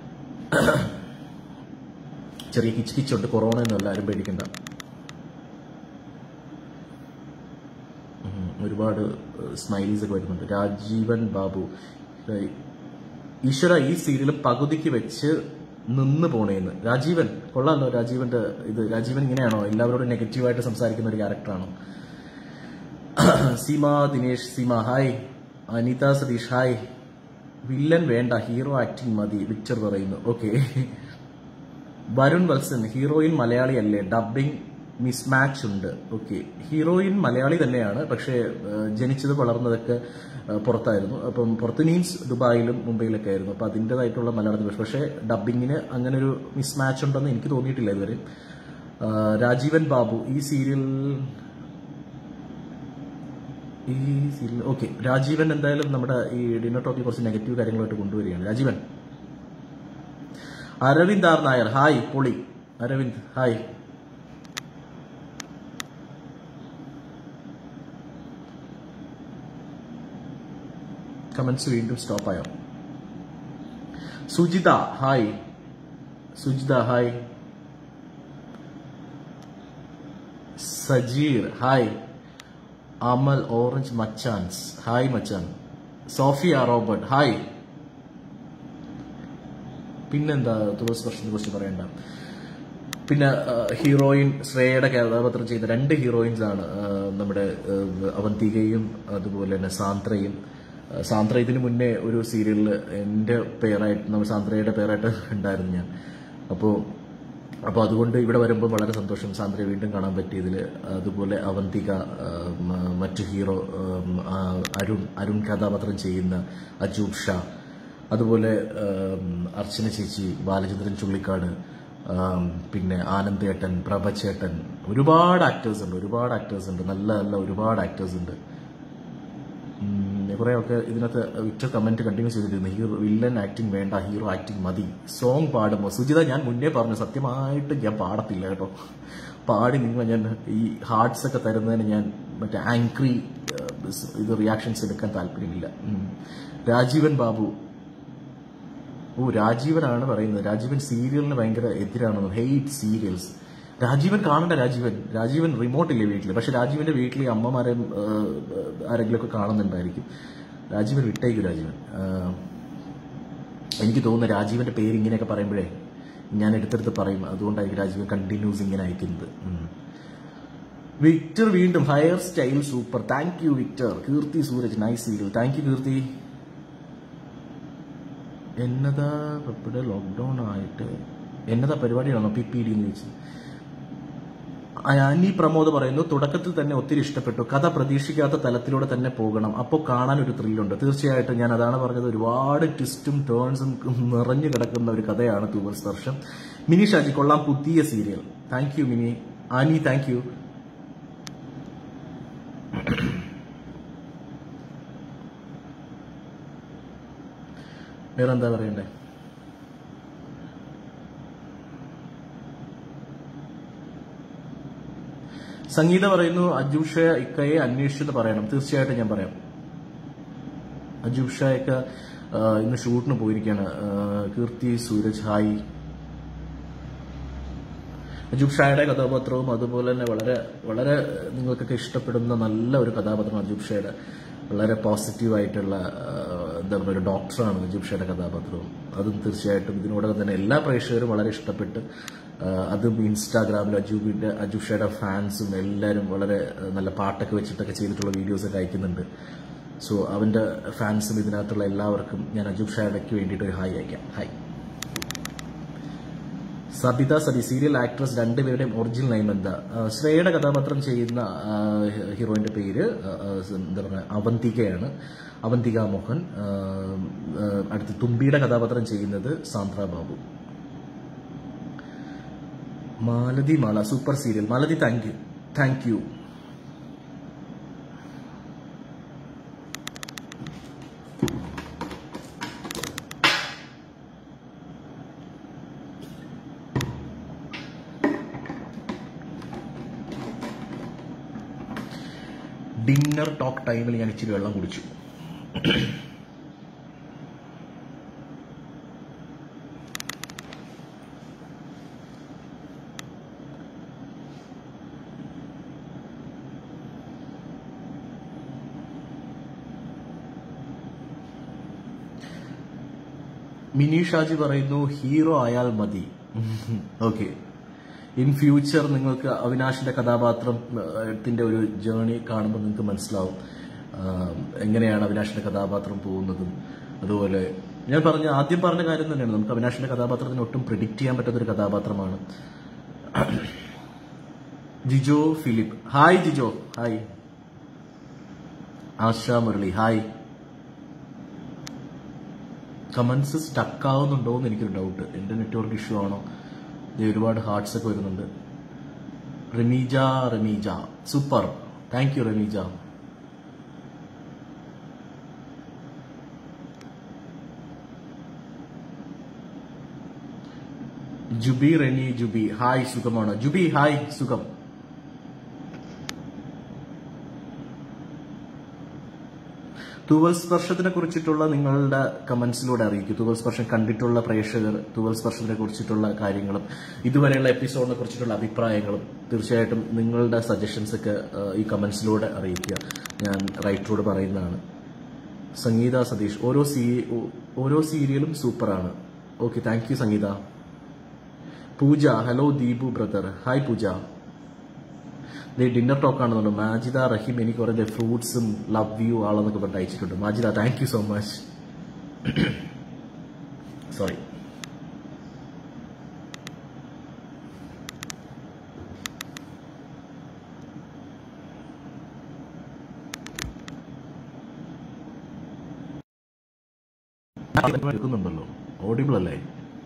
ചെറിയ കിച്ചുണ്ട്, കൊറോണ എന്നല്ല, ആരും പേടിക്കണ്ട. ഒരുപാട് സ്മൈലീസ് ഒക്കെ വരുന്നുണ്ട്. രാജീവൻ ബാബു ഈശ്വര ഈ സീരിയൽ പകുതിക്ക് വെച്ച് നിന്ന് പോണേന്ന്. രാജീവൻ കൊള്ളാമല്ലോ. രാജീവന്റെ ഇത്, രാജീവൻ ഇങ്ങനെയാണോ? എല്ലാവരോടും നെഗറ്റീവായിട്ട് സംസാരിക്കുന്ന ഒരു ക്യാരക്ടറാണോ? Seema Dinesh Seema hi. Anitha Satheesh hi. Villain വേണ്ട, ഹീറോ ആക്ടിങ് മതി വിക്ടർ പറയുന്നു. ഓക്കെ. വരുൺ വത്സൻ ഹീറോയിൻ മലയാളി അല്ലേ? ഡബിംഗ് മിസ്മാച്ച് ഉണ്ട്. ഓക്കെ, ഹീറോയിൻ മലയാളി തന്നെയാണ്, പക്ഷേ ജനിച്ചത് വളർന്നതൊക്കെ പുറത്തായിരുന്നു. അപ്പം പുറത്ത് മീൻസ് ദുബായിലും മുംബൈയിലൊക്കെ ആയിരുന്നു. അപ്പം അതിൻ്റെതായിട്ടുള്ള മലയാളത്തിൽ പക്ഷേ ഡബിങ്ങിന് അങ്ങനെ ഒരു മിസ്മാച്ച് ഉണ്ടെന്ന് എനിക്ക് തോന്നിയിട്ടില്ല ഇതുവരെ. രാജീവൻ ബാബു ഈ സീരിയൽ ഓക്കെ, രാജീവൻ എന്തായാലും നമ്മുടെ ഈ ഡിന്നർ ടോക്കിൽ കുറച്ച് നെഗറ്റീവ് കാര്യങ്ങളായിട്ട് കൊണ്ടുവരികയാണ്. രാജീവൻ. അരവിന്ദ് ആർ നായർ, ഹായ് പൊളി. അരവിന്ദ് ഹായ്. കമന്റ്സ് വീണ്ടും സ്റ്റോപ്പ് ആയോ? Sujitha hi. Sujitha hi. Sajeer hi. Amal orange മച്ചാൻസ് ഹായ് മച്ചാൻ. Sophia Robert hi. പിന്നെന്താ തുളസി പ്രശ്നത്തെ കുറിച്ച് പറയണ്ട. പിന്നെ ഹീറോയിൻ ശ്രേയയുടെ കഥാപാത്രം ചെയ്ത 2 ഹീറോയിൻസ് ആണ് നമ്മുടെ അവന്തികയും അതുപോലെ തന്നെ സാന്ദ്രയും. സാന്ദ്ര ഇതിനു മുന്നേ ഒരു സീരിയലിൽ എൻ്റെ പേരായിട്ട്, നമ്മൾ സാന്ദ്രയുടെ പേരായിട്ട് ഉണ്ടായിരുന്നു ഞാൻ. അപ്പോൾ അതുകൊണ്ട് ഇവിടെ വരുമ്പോൾ വളരെ സന്തോഷം സാന്ദ്രയെ വീണ്ടും കാണാൻ പറ്റിയതിൽ. അതുപോലെ അവന്തിക, മറ്റു ഹീറോ അരുൺ കഥാപാത്രം ചെയ്യുന്ന അജൂബ് ഷാ, അതുപോലെ അർച്ചന ചേച്ചി, ബാലചന്ദ്രൻ ചുള്ളിക്കാട്, പിന്നെ ആനന്ദേട്ടൻ, പ്രഭചേട്ടൻ, ഒരുപാട് ആക്ടേഴ്സ് ഉണ്ട്. നല്ല നല്ല ഒരുപാട് ആക്ടേഴ്സ് ഉണ്ട്. കുറെ ഒക്കെ ഇതിനകത്ത് വിക്ടർ കമന്റ് കണ്ടിന്യൂ ചെയ്തിരുന്നു. വില്ലൻ ആക്ടിങ് വേണ്ട, ഹീറോ ആക്ടിങ് മതി. സോങ് പാടുമോ? സുജിത, ഞാൻ മുന്നേ പറഞ്ഞു, സത്യമായിട്ട് ഞാൻ പാടത്തില്ല കേട്ടോ. പാടി നിങ്ങൾ ഞാൻ ഈ ഹാർട്സ് ഒക്കെ തരുന്നതിന് ഞാൻ മറ്റേ ആങ്ക്രി ഇത് റിയാക്ഷൻസ് എടുക്കാൻ താല്പര്യമില്ല. രാജീവൻ ബാബു, രാജീവനാണ് പറയുന്നത്. രാജീവൻ സീരിയലിന് ഭയങ്കര എതിരാണെന്ന്, ഹെയ്റ്റ് സീരിയൽസ്. രാജീവൻ കാണണ്ട. രാജീവൻ റിമോട്ടില്ലേ വീട്ടിൽ, പക്ഷെ രാജീവന്റെ വീട്ടിൽ അമ്മമാരെയും ആരെങ്കിലും ഒക്കെ കാണുന്നുണ്ടായിരിക്കും. രാജീവൻ വിട്ടേക്കും. രാജീവൻ, എനിക്ക് തോന്നുന്നു രാജീവന്റെ പേര് ഇങ്ങനെയൊക്കെ പറയുമ്പോഴേ ഞാൻ എടുത്തെടുത്ത് പറയും, അതുകൊണ്ടായിരിക്കും രാജീവൻ കണ്ടിന്യൂസ് ഇങ്ങനെ അയക്കുന്നത്. വിക്ടർ വീണ്ടും hair style super, thank you Victor. Keerthi Sooraj, nice serial, thank you Keerthi. എന്നതാ ഇവിടെ ലോക്ക്ഡൌൺ ആയിട്ട് എന്നതാ പരിപാടിയാണോ PPD എന്ന് ചോദിച്ചത്. അനി പ്രമോദ് പറയുന്നു, തുടക്കത്തിൽ തന്നെ ഒത്തിരി ഇഷ്ടപ്പെട്ടു. കഥ പ്രതീക്ഷിക്കാത്ത തലത്തിലൂടെ തന്നെ പോകണം, അപ്പോൾ കാണാൻ ഒരു ത്രില്ലുണ്ട്. തീർച്ചയായിട്ടും ഞാൻ അതാണ് പറഞ്ഞത്, ഒരുപാട് ട്വിസ്റ്റും ടേൺസും നിറഞ്ഞു കിടക്കുന്ന ഒരു കഥയാണ് തൂവൽ സ്പർശം. മിനി ഷാജി, കൊള്ളാം പുതിയ serial. Thank you Mini. Ani thank you. വേറെന്താ പറയണ്ടേ? സംഗീത പറയുന്നു, അജൂബ് ഷാ ഇക്കയെ അന്വേഷിച്ചെന്ന് പറയണം. തീർച്ചയായിട്ടും ഞാൻ പറയാം. അജൂബ് ഷാ ഇക്ക ഇന്ന് ഷൂട്ടിന് പോയിരിക്കുകയാണ്. കീർത്തി സൂരജ് ഹായ്. അജൂബ് ഷായുടെ കഥാപാത്രവും അതുപോലെ തന്നെ വളരെ വളരെ നിങ്ങൾക്കൊക്കെ ഇഷ്ടപ്പെടുന്ന നല്ല ഒരു കഥാപാത്രം അജൂബ് ഷായുടെ. വളരെ പോസിറ്റീവായിട്ടുള്ള എന്താ പറയുക, ഒരു ഡോക്ടറാണ് അജൂബ് ഷായുടെ കഥാപാത്രവും. അതും തീർച്ചയായിട്ടും ഇതിനോടകം തന്നെ എല്ലാ പ്രേക്ഷകരും വളരെ ഇഷ്ടപ്പെട്ട്, അതും ഇൻസ്റ്റാഗ്രാമിൽ അജൂബ് ഷായുടെ ഫാൻസും എല്ലാവരും വളരെ നല്ല പാട്ടൊക്കെ വെച്ചിട്ടൊക്കെ ചെയ്തിട്ടുള്ള വീഡിയോസൊക്കെ അയക്കുന്നുണ്ട്. സോ അവന്റെ ഫാൻസും ഇതിനകത്തുള്ള എല്ലാവർക്കും ഞാൻ അജൂബ് ഷായ്ക്ക് വേണ്ടിയിട്ട് ഒരു ഹായ് അയക്കാം. Hi. Sabitha Sabi, serial actress, 2 പേരുടെയും ഒറിജിനൽ നെയിം എന്താ? ശ്രേയയുടെ കഥാപാത്രം ചെയ്യുന്ന ഹീറോയിന്റെ പേര് എന്താ പറയുക, അവന്തികയാണ്, അവന്തിക മോഹൻ. അടുത്ത് തുമ്പിയുടെ കഥാപാത്രം ചെയ്യുന്നത് Sandra Babu. Malathi Mala, super serial. Malathi thank you. Dinner talk ടൈമിൽ ഞാൻ ഇച്ചിരി വെള്ളം കുടിച്ചു. മിനി ഷാജി പറയുന്നു, ഹീറോ ആയാൽ മതി. ഓക്കെ, ഇൻ ഫ്യൂച്ചർ നിങ്ങൾക്ക് അവിനാഷിന്റെ കഥാപാത്രത്തിന്റെ ഒരു ജേർണി കാണുമ്പോൾ നിങ്ങൾക്ക് മനസ്സിലാവും എങ്ങനെയാണ് അവിനാഷിന്റെ കഥാപാത്രം പോകുന്നതും. അതുപോലെ ഞാൻ ആദ്യം പറഞ്ഞ കാര്യം തന്നെയാണ്, നമുക്ക് അവിനാഷിന്റെ കഥാപാത്രത്തിന് ഒട്ടും പ്രിഡിക്റ്റ് ചെയ്യാൻ പറ്റാത്തൊരു കഥാപാത്രമാണ്. Jijo Philip, hi Jijo, hi. Asha Murali, hi. Comments stuck ആവുന്നുണ്ടോ എന്ന് എനിക്കൊരു ഡൗട്ട്. എന്റെ നെറ്റ്വർക്ക് ഇഷ്യൂ ആണോ? ഒരുപാട് ഹാർട്സ് ഒക്കെ വരുന്നുണ്ട്. Rameeja super, thank you Rameeja. Jubi Reni Jubi, hi, സുഖമാണോ ജുബി? ഹായ്, സുഖം. തൂവൽ സ്പർശത്തിനെ കുറിച്ചിട്ടുള്ള നിങ്ങളുടെ കമന്റ്സിലൂടെ അറിയിക്കും. തൂവൽ സ്പർശം കണ്ടിട്ടുള്ള പ്രേക്ഷകർ തൂവൽ സ്പർശത്തിനെ കുറിച്ചിട്ടുള്ള കാര്യങ്ങളും ഇതുവരെയുള്ള എപ്പിസോഡിനെ കുറിച്ചിട്ടുള്ള അഭിപ്രായങ്ങളും തീർച്ചയായിട്ടും നിങ്ങളുടെ സജഷൻസ് ഒക്കെ ഈ കമന്റ്സിലൂടെ അറിയിക്കുക. ഞാൻ റൈറ്ററോട് പറയുന്നതാണ്. സംഗീത സതീഷ്, ഓരോ സീരിയലും സൂപ്പറാണ്. Okay, thank you Sangeetha. Pooja, hello Deepu brother, hi Pooja. Dinner talk ആണെന്നുണ്ട്. മാജിദ റഹീം, എനിക്ക് കുറെ ഫ്രൂട്ട്സും ലവ് യു ആളെന്നൊക്കെ പറഞ്ഞിട്ട് അയച്ചിട്ടുണ്ട്. Majida, thank you so much. Sorry. കേൾക്കുന്നുണ്ടല്ലോ, ഓഡിബിൾ അല്ലേ?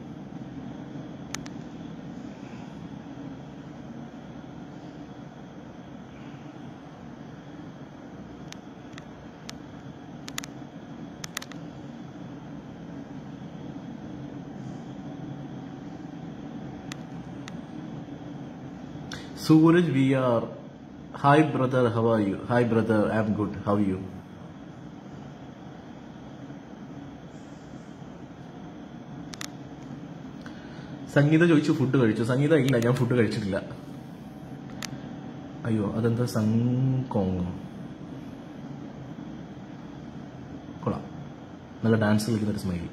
Suraj VR, hi brother, how are you? Hi brother, I'm good. How are you? Sangeetha ചോദിച്ചു ഫുഡ് കഴിച്ചു. സംഗീത ഇല്ല, ഞാൻ ഫുഡ് കഴിച്ചിട്ടില്ല. അയ്യോ, അതെന്താ സംകോങ്? കൊള്ളാം, നല്ല ഡാൻസ് കളിക്കുന്നൊരു സ്മൈലി.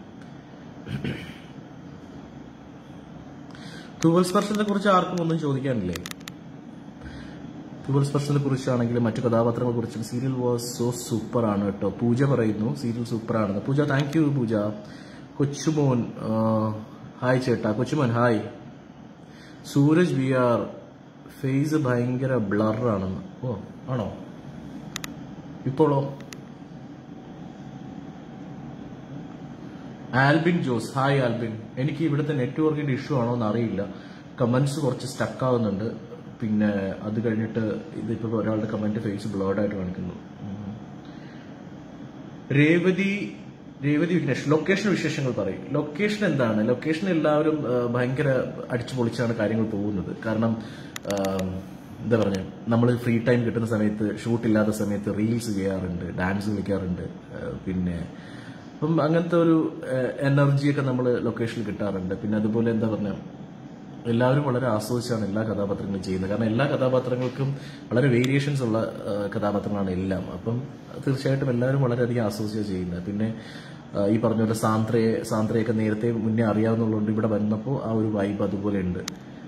തൂവൽ സ്പർശത്തെ കുറിച്ച് ആർക്കും ഒന്നും ചോദിക്കാനില്ലേ? തൂവൽ സ്പർശത്തെ കുറിച്ചാണെങ്കിലും മറ്റു കഥാപാത്രങ്ങളെ കുറിച്ചും സീരിയൽ വാസ് സോ സൂപ്പർ ആണ് കേട്ടോ. പൂജ പറയുന്നു സീരിയൽ സൂപ്പർ ആണെന്ന്. Pooja, thank you Pooja. Kochumon, hi ചേട്ടാ. Kochumon, hi. Sooraj V R, face ഭയങ്കര ബ്ലർ ആണെന്ന്. ഓ, ആണോ? ഇപ്പോഴോ? ആൽബിൻ ജോസ്, ഹായ് ആൽബിൻ. എനിക്ക് ഇവിടുത്തെ നെറ്റ്വർക്കിന്റെ ഇഷ്യൂ ആണോ എന്ന് അറിയില്ല. കമന്റ്സ് കുറച്ച് സ്റ്റക്ക് ആവുന്നുണ്ട്. പിന്നെ അത് കഴിഞ്ഞിട്ട് ഇതിപ്പോ ഒരാളുടെ കമന്റ് ഫേസ് ബ്ലേർഡായിട്ട് കാണിക്കുന്നു. രേവതി വിഘ്നേഷ്, ലൊക്കേഷൻ വിശേഷങ്ങൾ പറയും. ലൊക്കേഷൻ എന്താണ്? ലൊക്കേഷൻ എല്ലാവരും ഭയങ്കര അടിച്ചു പൊളിച്ചാണ് കാര്യങ്ങൾ പോകുന്നത്. കാരണം എന്താ പറഞ്ഞ, നമ്മൾ ഫ്രീ ടൈം കിട്ടുന്ന സമയത്ത്, ഷൂട്ടില്ലാത്ത സമയത്ത് റീൽസ് ചെയ്യാറുണ്ട്, ഡാൻസ് കളിക്കാറുണ്ട്. പിന്നെ അപ്പം അങ്ങനത്തെ ഒരു എനർജിയൊക്കെ നമ്മൾ ലൊക്കേഷനിൽ കിട്ടാറുണ്ട്. പിന്നെ അതുപോലെ എന്താ പറഞ്ഞ, എല്ലാവരും വളരെ ആസ്വദിച്ചാണ് എല്ലാ കഥാപാത്രങ്ങളും ചെയ്യുന്നത്. കാരണം എല്ലാ കഥാപാത്രങ്ങൾക്കും വളരെ വേരിയേഷൻസ് ഉള്ള കഥാപാത്രങ്ങളാണ് എല്ലാം. അപ്പം തീർച്ചയായിട്ടും എല്ലാവരും വളരെയധികം ആസ്വദിച്ചാണ് ചെയ്യുന്നത്. പിന്നെ ഈ പറഞ്ഞ പോലെ സാന്ദ്രയൊക്കെ നേരത്തെ മുന്നേ അറിയാവുന്നതുകൊണ്ട് ഇവിടെ വന്നപ്പോൾ ആ ഒരു വൈബ് അതുപോലെ ഉണ്ട്.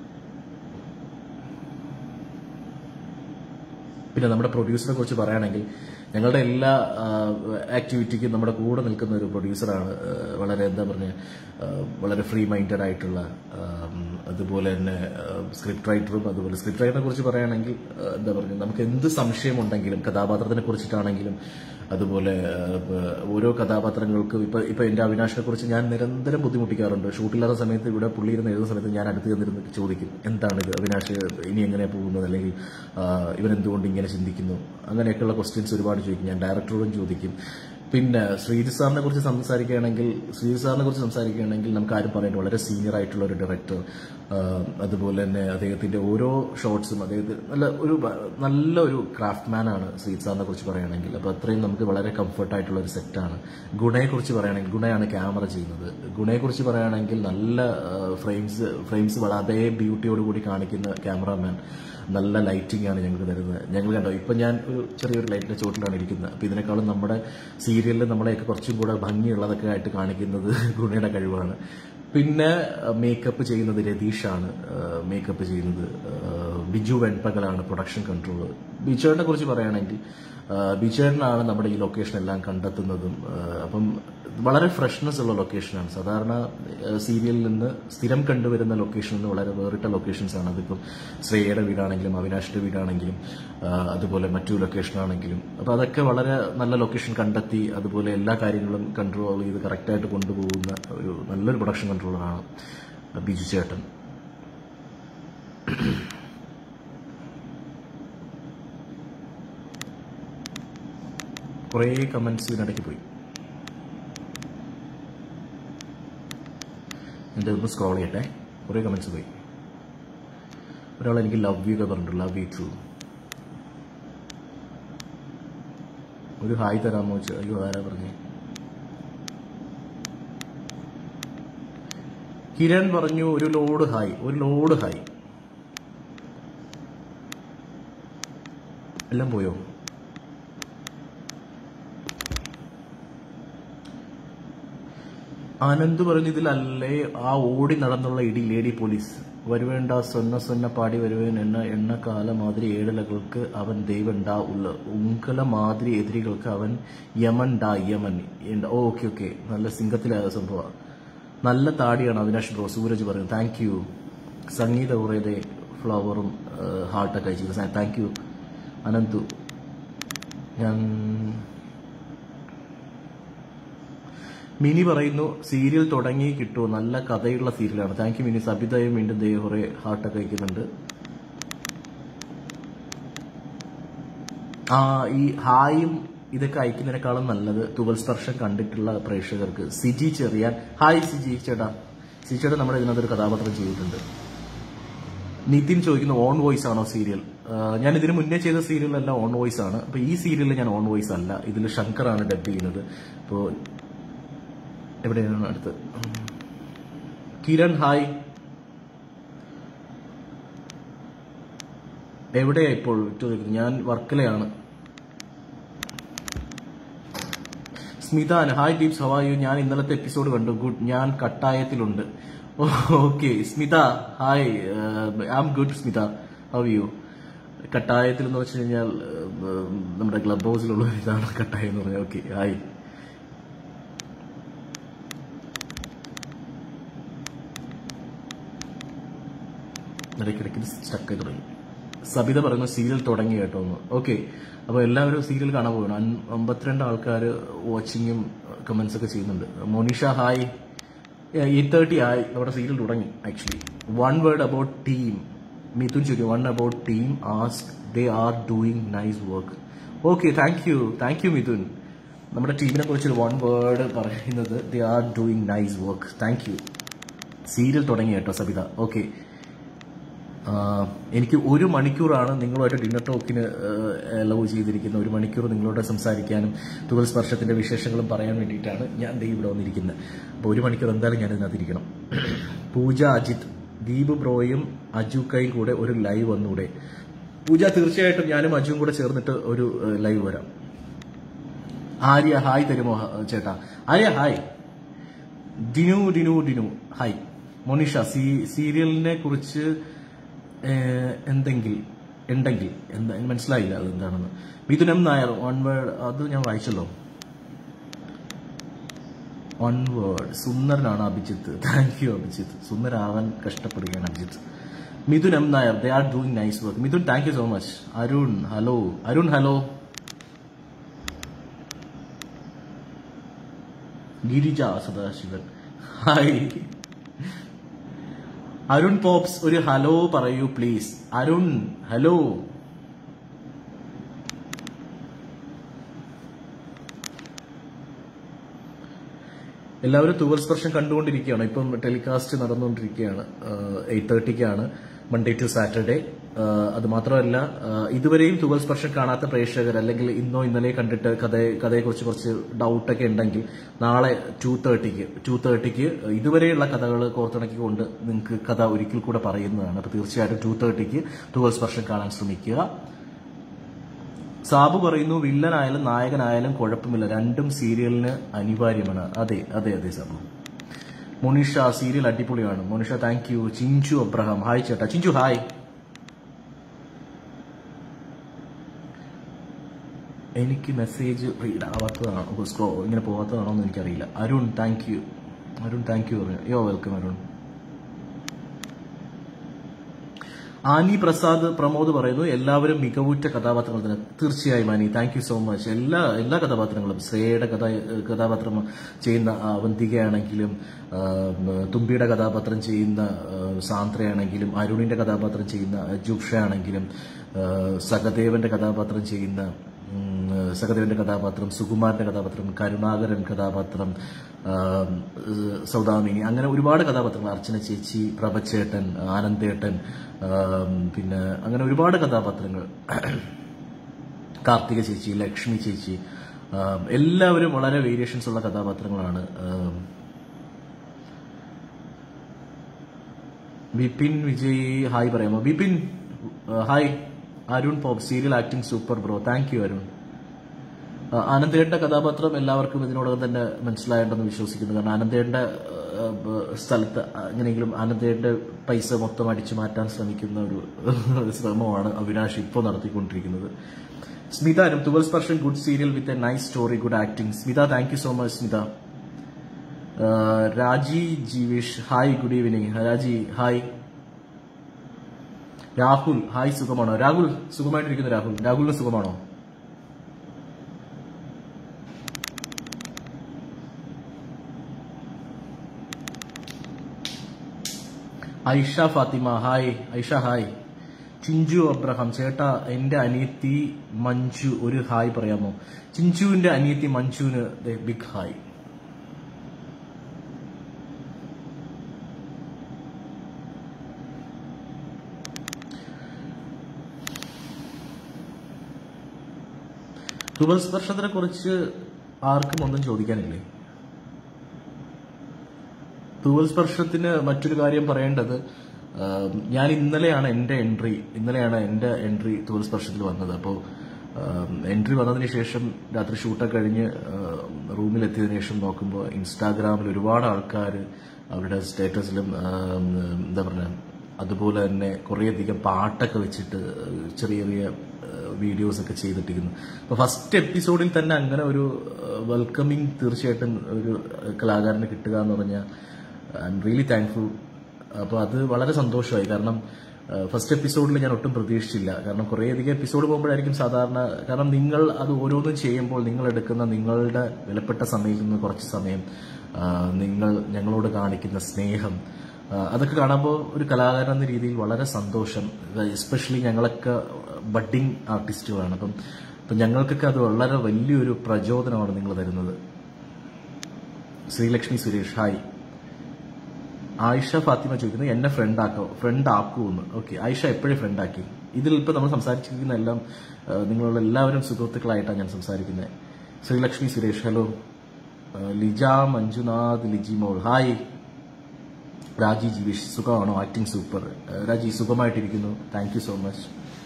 പിന്നെ നമ്മുടെ പ്രൊഡ്യൂസറെ കുറിച്ച് പറയുകയാണെങ്കിൽ, ഞങ്ങളുടെ എല്ലാ ആക്ടിവിറ്റിക്കും നമ്മുടെ കൂടെ നിൽക്കുന്ന ഒരു പ്രൊഡ്യൂസറാണ്. വളരെ എന്താ പറഞ്ഞ, വളരെ ഫ്രീ മൈൻഡഡ് ആയിട്ടുള്ള, അതുപോലെ തന്നെ സ്ക്രിപ്റ്റ് റൈറ്ററും. അതുപോലെ സ്ക്രിപ്റ്റ് റൈറ്ററിനെ കുറിച്ച് പറയുകയാണെങ്കിൽ എന്താ പറയുക, നമുക്ക് എന്ത് സംശയമുണ്ടെങ്കിലും കഥാപാത്രത്തിനെ കുറിച്ചിട്ടാണെങ്കിലും, അതുപോലെ ഓരോ കഥാപാത്രങ്ങൾക്കും ഇപ്പൊ എന്റെ അവിനാശിനെ കുറിച്ച് ഞാൻ നിരന്തരം ബുദ്ധിമുട്ടിക്കാറുണ്ട്. ഷൂട്ടില്ലാത്ത സമയത്ത് ഇവിടെ പുള്ളി ഇരുന്ന് എഴുതുന്ന സമയത്ത് ഞാൻ അടുത്ത് ചെന്നിരുന്ന് ചോദിക്കും, എന്താണിത് അവിനാശ് ഇനി എങ്ങനെ പോകുന്നത്, അല്ലെങ്കിൽ ഇവൻ എന്തുകൊണ്ട് ഇങ്ങനെ ചിന്തിക്കുന്നു, അങ്ങനെയൊക്കെയുള്ള ക്വസ്റ്റ്യൻസ് ഒരുപാട് ചോദിക്കും. ഞാൻ ഡയറക്ടറോടും ചോദിക്കും. പിന്നെ ശ്രീജിത്ത് സാറിനെ കുറിച്ച് സംസാരിക്കുകയാണെങ്കിൽ നമുക്ക് ആരും പറയേണ്ട, വളരെ സീനിയർ ആയിട്ടുള്ള ഒരു ഡയറക്ടർ. അതുപോലെ തന്നെ അദ്ദേഹത്തിന്റെ ഓരോ ഷോട്ട്സും നല്ല ഒരു ക്രാഫ്റ്റ്മാൻ ആണ് ശ്രീജിത്ത് സാറിനെ കുറിച്ച് പറയുകയാണെങ്കിൽ. അപ്പൊ അത്രയും നമുക്ക് വളരെ കംഫർട്ടായിട്ടുള്ള ഒരു സെറ്റാണ്. ഗുണയെക്കുറിച്ച് പറയുകയാണെങ്കിൽ, ഗുണയാണ് ക്യാമറ ചെയ്യുന്നത്. ഗുണയെക്കുറിച്ച് പറയുകയാണെങ്കിൽ നല്ല ഫ്രെയിംസ് വളരെ ബ്യൂട്ടിയോടുകൂടി കാണിക്കുന്ന ക്യാമറാമാൻ. നല്ല ലൈറ്റിംഗ് ആണ് ഞങ്ങൾക്ക് തരുന്നത്. ഞങ്ങൾ കണ്ടോ, ഇപ്പൊ ഞാൻ ഒരു ചെറിയൊരു ലൈറ്റിന്റെ ചോട്ടിലാണ് ഇരിക്കുന്നത്. അപ്പൊ ഇതിനേക്കാളും നമ്മുടെ സീരിയലിൽ നമ്മളെയൊക്കെ കുറച്ചും കൂടെ ഭംഗിയുള്ളതൊക്കെ ആയിട്ട് കാണിക്കുന്നത് ഗുണയുടെ കഴിവാണ്. പിന്നെ മേക്കപ്പ് ചെയ്യുന്നത് രതീഷാണ്. മേക്കപ്പ് ചെയ്യുന്നത് ബിജു വെൺപകലാണ് പ്രൊഡക്ഷൻ കൺട്രോളർ. ബിജുവേട്ടനെ കുറിച്ച് പറയുകയാണെങ്കിൽ ബിജുവേട്ടനാണ് നമ്മുടെ ഈ ലൊക്കേഷൻ എല്ലാം കണ്ടെത്തുന്നതും. അപ്പം വളരെ ഫ്രഷ്നെസ് ഉള്ള ലൊക്കേഷനാണ്. സാധാരണ സീരിയലിൽ നിന്ന് സ്ഥിരം കണ്ടുവരുന്ന ലൊക്കേഷനിൽ നിന്ന് വളരെ വേറിട്ട ലൊക്കേഷൻസ് ആണ്. അതിപ്പം ശ്രേയയുടെ വീടാണെങ്കിലും അവിനാഷിന്റെ വീടാണെങ്കിലും അതുപോലെ മറ്റു ലൊക്കേഷനാണെങ്കിലും അപ്പോൾ അതൊക്കെ വളരെ നല്ല ലൊക്കേഷൻ കണ്ടെത്തി അതുപോലെ എല്ലാ കാര്യങ്ങളും കൺട്രോൾ ചെയ്ത് കറക്റ്റായിട്ട് കൊണ്ടുപോകുന്ന ഒരു നല്ലൊരു പ്രൊഡക്ഷൻ കൺട്രോളറാണ് ബിജു ചേട്ടൻ. കുറേ കമന്റ്സ് ഇതിനിടയ്ക്ക് പോയി. എൻ്റെ ഒന്ന് സ്ക്രോൾ ചെയ്യട്ടെ. കുറേ കമന്റ്സ് പോയി. ഒരാൾ എനിക്ക് ലവ് യു ഒക്കെ പറഞ്ഞിട്ടുണ്ട്. Love you too. ഒരു ഹായ് തരാമോ? അയ്യോ ആരാ പറഞ്ഞേ? കിരൺ പറഞ്ഞു ഒരു ലോഡ് ഹായ്. ഒരു ലോഡ് ഹായ്. എല്ലാം പോയോ? ആനന്ദ് പറഞ്ഞു ഇതിലല്ലേ ആ ഓടി നടന്നുള്ള ഇടി ലേഡി പോലീസ് വരുവേണ്ട സൊന്ന സൊന്ന പാടി വരുവേൻ എണ്ണ കാല മാതിരി ഏഴലകൾക്ക് അവൻ ദൈവണ്ടാ ഉള്ള ഉങ്കല മാതിരി എതിരികൾക്ക് അവൻ യമൻ ഡാ യമൻ. ഓക്കെ ഓക്കെ, നല്ല സിംഗത്തിലായ സംഭവം. നല്ല താടിയാണ് അവിനാഷ് ബ്രോ. സൂരജ് പറയുന്നു താങ്ക് യു. സംഗീത കുറേതേ ഫ്ലവറും ഹാർട്ടൊക്കെ അയച്ചു. Thank you Ananthu. ഞാൻ മിനി പറയുന്നു സീരിയൽ തുടങ്ങി കിട്ടുമോ? നല്ല കഥയുള്ള സീരിയലാണ്. Thank you Mini. സബിതയും വീണ്ടും കുറെ ഹാർട്ടൊക്കെ അയക്കുന്നുണ്ട്. ഈ ഹായും ഇതൊക്കെ അയക്കുന്നതിനേക്കാളും നല്ലത് തുവൽ സ്പർശം കണ്ടിട്ടുള്ള പ്രേക്ഷകർക്ക് സിജി ചെറിയാൻ. ഹായ് സിജി ചേട്ടാ. സിജി ചേട്ടാ നമ്മുടെ ഇതിനകത്തൊരു കഥാപാത്രം ചെയ്തിട്ടുണ്ട്. നിതിൻ ചോദിക്കുന്നു ഓൺ വോയിസ് ആണോ സീരിയൽ? ഞാൻ ഇതിന് മുന്നേ ചെയ്ത സീരിയലെല്ലാം ഓൺ വോയിസ് ആണ്. അപ്പൊ ഈ സീരിയലിൽ ഞാൻ ഓൺ വോയിസ് അല്ല. ഇതിൽ ശങ്കറാണ് ഡബ് ചെയ്യുന്നത്. അപ്പോൾ എവിടെയാണ് അടുത്ത്? കിരൺ ഹായ്. എവിടെയാ ഇപ്പോൾ? ഞാൻ വർക്കലയാണ്. സ്മിതാൻ hi Deeps how are you? ഞാൻ ഇന്നലത്തെ എപ്പിസോഡ് കണ്ടു. ഗുഡ്. ഞാൻ കട്ടായത്തിലുണ്ട്. Okay Smitha hi. I am good Smitha. How you? കട്ടായത്തിൽ എന്ന് വെച്ച് കഴിഞ്ഞാൽ നമ്മുടെ ക്ലബ് ഹൗസിലുള്ള ഇതാണ് കട്ടായം എന്ന് പറഞ്ഞാൽ. Okay hi. ഇടയ്ക്കിടയ്ക്ക് സ്റ്റക്ക് തുടങ്ങി. സബിത പറയുന്നു സീരിയൽ തുടങ്ങി കേട്ടോ എന്ന്. ഓക്കെ, അപ്പോൾ എല്ലാവരും സീരിയൽ കാണാൻ പോകണം. 52 ആൾക്കാർ വാച്ചിങ്ങും കമന്റ്സ് ഒക്കെ ചെയ്യുന്നുണ്ട്. മോനിഷ ഹായ്. 8:30 ആയി. നമ്മുടെ സീരിയൽ തുടങ്ങി. Actually one word about team. Mithun ചോദിക്കും one about team ask they are doing nice work. Okay thank you Mithun. നമ്മുടെ ടീമിനെ കുറിച്ച് വൺ വേർഡ് പറയുന്നത് they are doing nice work. Thank you. Serial തുടങ്ങി കേട്ടോ സബിത. ഓക്കെ, എനിക്ക് 1 മണിക്കൂറാണ് നിങ്ങളുമായിട്ട് ഡിന്നർ ടോക്കിന് അലൗ ചെയ്തിരിക്കുന്നത്. 1 മണിക്കൂർ നിങ്ങളോട് സംസാരിക്കാനും തുവൽ സ്പർശത്തിന്റെ വിശേഷങ്ങളും പറയാൻ വേണ്ടിയിട്ടാണ് ഞാൻ ഇവിടെ വന്നിരിക്കുന്നത്. അപ്പോൾ 1 മണിക്കൂർ എന്തായാലും ഞാൻ ഇതിനകത്തിരിക്കണം. പൂജ അജിത് ദീപ് ബ്രോയും അജുക്കയും കൂടെ ഒരു ലൈവ് വന്നൂടെ? പൂജ തീർച്ചയായിട്ടും ഞാനും അജുവും കൂടെ ചേർന്നിട്ട് ഒരു ലൈവ് വരാം. ആര്യ ഹായ് തരുമോ ചേട്ടാ? ആര്യ ഹായ്. ഡിനു ഹായ്. മോനിഷ സീരിയലിനെ കുറിച്ച് ഉണ്ടെങ്കിൽ എന്താ മനസ്സിലായില്ല അതെന്താണെന്ന്. Mithunam Nair one word. അത് ഞാൻ വായിച്ചല്ലോ. വൺ വേർഡ് സുന്ദരനാണ് അഭിജിത്ത്. Thank you Abhijith. സുന്ദരാവാൻ കഷ്ടപ്പെടുകയാണ് Abhijith. Mithunam Nair they are doing nice work. Mithun thank you so much. Arun hello. Girija Sadasivan hi. Arun pops ഒരു ഹലോ പറയൂ പ്ലീസ്. അരുൺ ഹലോ. എല്ലാവരും തുവൽ സ്പർശം കണ്ടുകൊണ്ടിരിക്കുകയാണ്. ഇപ്പം ടെലികാസ്റ്റ് നടന്നുകൊണ്ടിരിക്കുകയാണ്. 8:30 മൺഡേ ടു സാറ്റർഡേ. അത് മാത്രമല്ല, ഇതുവരെയും തുവൽ സ്പർശം കാണാത്ത പ്രേക്ഷകർ അല്ലെങ്കിൽ ഇന്നോ ഇന്നലെ കണ്ടിട്ട് കഥയെക്കുറിച്ച് കുറച്ച് ഡൗട്ടൊക്കെ ഉണ്ടെങ്കിൽ നാളെ 2:30 ഇതുവരെയുള്ള കഥകൾ കോർത്തിണക്കിക്കൊണ്ട് നിങ്ങൾക്ക് കഥ ഒരിക്കൽ കൂടെ പറയുന്നതാണ്. അപ്പോൾ തീർച്ചയായിട്ടും 2:30 തുവൽ സ്പർശം കാണാൻ ശ്രമിക്കുക. സാബു പറയുന്നു വില്ലനായാലും നായകനായാലും കുഴപ്പമില്ല, രണ്ടും സീരിയലിന് അനിവാര്യമാണ്. അതെ സാബു. മോനിഷ സീരിയൽ അടിപൊളിയാണ്. Monisha thank you. Chinchu Abraham hi ചേട്ടാ. ചിഞ്ചു ഹായ്. എനിക്ക് മെസ്സേജ് റീഡ് ആവാത്തതാണോ, ഇങ്ങനെ പോകാത്തതാണോ എന്ന് എനിക്കറിയില്ല. അരുൺ താങ്ക് യു പറഞ്ഞു. Yo welcome Arun. ആനി പ്രസാദ് പ്രമോദ് പറയുന്നു എല്ലാവരും മികവുറ്റ കഥാപാത്രങ്ങൾ തന്നെ. തീർച്ചയായും Ani, thank you so much. എല്ലാ കഥാപാത്രങ്ങളും, ശ്രേയയുടെ കഥാപാത്രം ചെയ്യുന്ന അവന്തികയാണെങ്കിലും, തുമ്പിയുടെ കഥാപാത്രം ചെയ്യുന്ന സാന്ദ്രയാണെങ്കിലും, അരുണിന്റെ കഥാപാത്രം ചെയ്യുന്ന ജുക്ഷയാണെങ്കിലും, സഹദേവന്റെ കഥാപാത്രം ചെയ്യുന്ന സഹദേവന്റെ കഥാപാത്രം, സുകുമാരന്റെ കഥാപാത്രം, കരുണാകരൻ കഥാപാത്രം, സൗദാമിനി, അങ്ങനെ ഒരുപാട് കഥാപാത്രങ്ങൾ, അർച്ചന ചേച്ചി, പ്രഭച്ചേട്ടൻ, ആനന്ദേട്ടൻ, പിന്നെ അങ്ങനെ ഒരുപാട് കഥാപാത്രങ്ങൾ, കാർത്തിക ചേച്ചി, ലക്ഷ്മി ചേച്ചി, എല്ലാവരും വളരെ വേരിയേഷൻസ് ഉള്ള കഥാപാത്രങ്ങളാണ്. ബിപിൻ വിജയ് ഹായ് പറയാമോ? Bipin hi. Arun pop serial acting super bro. Thank you Arun. ആനന്ദേട്ടന്റെ കഥാപാത്രം എല്ലാവർക്കും ഇതിനോടകം തന്നെ മനസ്സിലായിട്ടുണ്ടെന്ന് വിശ്വസിക്കുന്നു. കാരണം ആനന്ദേട്ടന്റെ സ്ഥലത്ത് എങ്ങനെയെങ്കിലും ആനന്ദേട്ടന്റെ പൈസ മൊത്തം അടിച്ചു മാറ്റാൻ ശ്രമിക്കുന്ന ഒരു ശ്രമമാണ് അവിനാഷ് ഇപ്പോൾ നടത്തിക്കൊണ്ടിരിക്കുന്നത്. Smitha, 12% good serial with a nice story, good acting. Smitha, thank you so much Smitha. Raji Jeevesh hi, good evening. Raji hi. Rahul hi, സുഖമാണോ? രാഹുൽ സുഖമായിട്ടിരിക്കുന്നു. രാഹുലിന് സുഖമാണോ? Aisha Fathima hi. Aisha hi. Chinchu Abraham ചേട്ടാ, എന്റെ അനിയത്തി മഞ്ജു ഒരു ഹായ് പറയാമോ? ചിഞ്ചുവിന്റെ അനിയത്തി മഞ്ജുവിന് ബിഗ് ഹായ്. തുവൽസ്പർശത്തിനെ കുറിച്ച് ആർക്കും ഒന്നും ചോദിക്കാനില്ലേ? തുവൽസ്പർശത്തിന് മറ്റൊരു കാര്യം പറയേണ്ടത്, ഞാൻ ഇന്നലെയാണ് എന്റെ എൻട്രി തുവൽസ്പർശത്തിൽ വന്നത്. അപ്പോൾ എൻട്രി വന്നതിന് ശേഷം രാത്രി ഷൂട്ടൊക്കെ കഴിഞ്ഞ് റൂമിലെത്തിയതിനു ശേഷം നോക്കുമ്പോൾ ഇൻസ്റ്റാഗ്രാമിൽ ഒരുപാട് ആൾക്കാർ അവരുടെ സ്റ്റേറ്റസിലും എന്താ പറയുക, അതുപോലെ തന്നെ കുറേയധികം പാട്ടൊക്കെ വെച്ചിട്ട് ചെറിയ വീഡിയോസ് ഒക്കെ ചെയ്തിട്ടിരിക്കുന്നു. അപ്പോൾ ഫസ്റ്റ് എപ്പിസോഡിൽ തന്നെ അങ്ങനെ ഒരു വെൽക്കമിങ് തീർച്ചയായിട്ടും ഒരു കലാകാരന് കിട്ടുക എന്ന് പറഞ്ഞാൽ ഐ എം റിയലി താങ്ക്ഫുൾ. അപ്പോൾ അത് വളരെ സന്തോഷമായി. കാരണം ഫസ്റ്റ് എപ്പിസോഡിൽ ഞാൻ ഒട്ടും പ്രതീക്ഷിച്ചില്ല. കാരണം കുറേയധികം എപ്പിസോഡ് പോകുമ്പോഴായിരിക്കും സാധാരണ, കാരണം നിങ്ങൾ അത് ഓരോന്നും ചെയ്യുമ്പോൾ നിങ്ങൾ എടുക്കുന്ന നിങ്ങളുടെ വിലപ്പെട്ട സമയത്ത് നിന്ന് കുറച്ച് സമയം, നിങ്ങൾ ഞങ്ങളോട് കാണിക്കുന്ന സ്നേഹം, അതൊക്കെ കാണുമ്പോൾ ഒരു കലാകാരൻ എന്ന രീതിയിൽ വളരെ സന്തോഷം. എസ്പെഷ്യലി ഞങ്ങളൊക്കെ ബഡ്ഡിങ് ആർട്ടിസ്റ്റുകളാണ്. അപ്പം ഞങ്ങൾക്കൊക്കെ അത് വളരെ വലിയൊരു പ്രചോദനമാണ് നിങ്ങൾ തരുന്നത്. ശ്രീലക്ഷ്മി സുരേഷ് ഹായ്. ആയിഷ ഫാത്തിമ ചോദിക്കുന്നു എന്നെ ഫ്രണ്ട് ആക്കുമെന്ന്. ഓക്കെ, ആയിഷ എപ്പോഴും ഫ്രണ്ടാക്കി. ഇതിൽ ഇപ്പം നമ്മൾ സംസാരിച്ചിരിക്കുന്ന എല്ലാം നിങ്ങളുള്ള എല്ലാവരും സുഹൃത്തുക്കളായിട്ടാണ് ഞാൻ സംസാരിക്കുന്നത്. ശ്രീലക്ഷ്മി സുരേഷ് ഹലോ. ലിജ മഞ്ജുനാഥ് ലിജിമോൾ ഹായ്. രാജി ജീവേഷ് സുഖമാണോ? Acting super. രാജി സുഖമായിട്ടിരിക്കുന്നു, താങ്ക് യു സോ മച്ച്.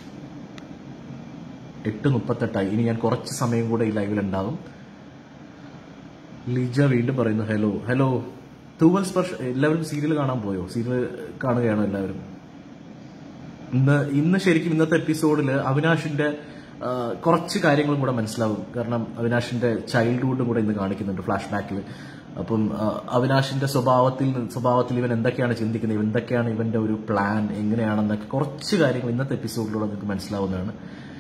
8:38 ഇനി ഞാൻ കുറച്ച് സമയം കൂടെ ഈ ലൈവിലുണ്ടാവും. ലിജ വീണ്ടും പറയുന്നു ഹലോ. തൂവൽ സ്പർശ എല്ലാവരും സീരിയൽ കാണാൻ പോയോ? സീരിയൽ കാണുകയാണോ എല്ലാവരും? ഇന്ന് ശരിക്കും ഇന്നത്തെ എപ്പിസോഡിൽ അവിനാഷിന്റെ കുറച്ച് കാര്യങ്ങളും കൂടെ മനസ്സിലാവും. കാരണം അവിനാഷിന്റെ ചൈൽഡ്ഹുഡും കൂടെ ഇന്ന് കാണിക്കുന്നുണ്ട് ഫ്ലാഷ് ബാക്കിൽ. അപ്പം അവിനാഷിന്റെ സ്വഭാവത്തിൽ ഇവൻ എന്തൊക്കെയാണ് ചിന്തിക്കുന്നത്, എന്തൊക്കെയാണ് ഇവന്റെ ഒരു പ്ലാൻ, എങ്ങനെയാണെന്നൊക്കെ കുറച്ച് കാര്യങ്ങൾ ഇന്നത്തെ എപ്പിസോഡിലൂടെ നിങ്ങൾക്ക് മനസ്സിലാവുന്നതാണ്.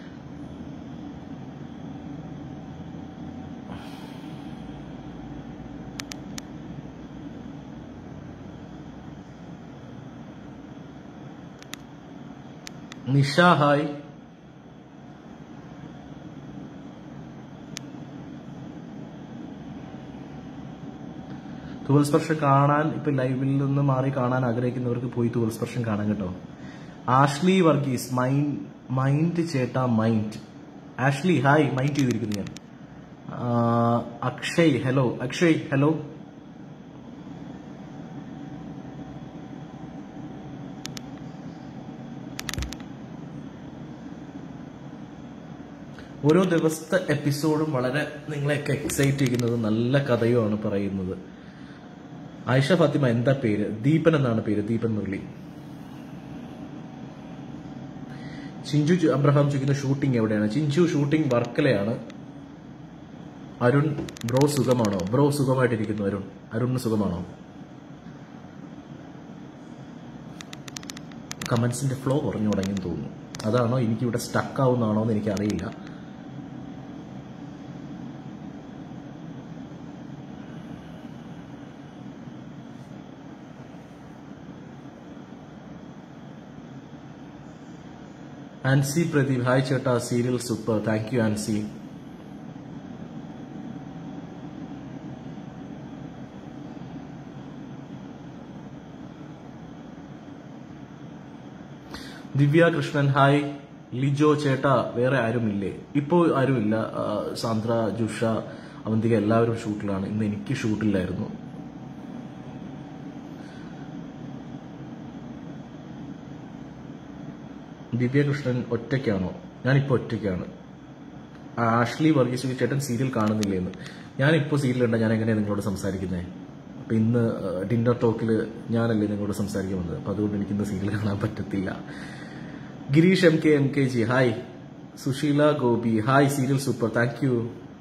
നിഷ ഹായ്. തൂവൽ സ്പർശം കാണാൻ ഇപ്പൊ ലൈവിൽ നിന്ന് മാറി കാണാൻ ആഗ്രഹിക്കുന്നവർക്ക് പോയി തൂവൽ സ്പർശം കാണാൻ കേട്ടോ. ആഷ്ലി വർഗീസ് മൈൻഡ് ചേട്ടാ മൈൻഡ്. ആഷ്ലി ഹായ്, മൈൻഡ് ചെയ്തിരിക്കുന്നു ഞാൻ. അക്ഷയ് ഹലോ. ഓരോ ദിവസത്തെ എപ്പിസോഡും വളരെ നിങ്ങളെയൊക്കെ എക്സൈറ്റ് ചെയ്യുന്നത്, നല്ല കഥയുമാണ് പറയുന്നത്. ആയിഷ ഫാത്തിമ എന്താ പേര്? ദീപൻ എന്നാണ് പേര്, ദീപൻ മുരളി. ചിഞ്ചു അബ്രഹാം ചോദിക്കുന്ന ഷൂട്ടിംഗ് എവിടെയാണ്? ചിഞ്ചു ഷൂട്ടിംഗ് വർക്കലയാണ്. അരുൺ ബ്രോ സുഖമാണോ? ബ്രോ സുഖമായിട്ടിരിക്കുന്നു. അരുണിന് സുഖമാണോ? കമന്റ്സിന്റെ ഫ്ലോ കുറഞ്ഞു തുടങ്ങിയെന്ന് തോന്നുന്നു. അതാണോ എനിക്കിവിടെ സ്റ്റക്ക് ആവുന്നതാണോ എന്ന് എനിക്കറിയില്ല. ആൻസി പ്രദീപ്, ഹായ് ചേട്ടാ, serial super. Thank you Ancy. Divya Krishnan, hi. Lijo ചേട്ടാ, വേറെ ആരുമില്ലേ? ഇപ്പോൾ ആരുമില്ല. സാന്ദ്ര, ജുഷ, അവന്തിക എല്ലാവരും ഷൂട്ടിലാണ്. ഇന്ന് എനിക്ക് ഷൂട്ടില്ലായിരുന്നു. ദിവ്യകൃഷ്ണൻ ഒറ്റയ്ക്കാണോ? ഞാനിപ്പോൾ ഒറ്റയ്ക്കാണ്. ആഷ്ലി വർഗീസ്, ചേട്ടൻ സീരിയൽ കാണുന്നില്ലേന്ന്. ഞാനിപ്പോൾ സീരിയലുണ്ട്, ഞാൻ എങ്ങനെയാണ് നിങ്ങളോട് സംസാരിക്കുന്നത്? അപ്പം ഇന്ന് ഡിന്നർ ടോക്കിൽ ഞാനല്ലേ നിങ്ങളോട് സംസാരിക്കാൻ വന്നത്. അപ്പം അതുകൊണ്ട് എനിക്കിന്ന് സീരിയൽ കാണാൻ പറ്റത്തില്ല. Girish M K G, hi. Sushila Gopi, hi, serial super, thank you.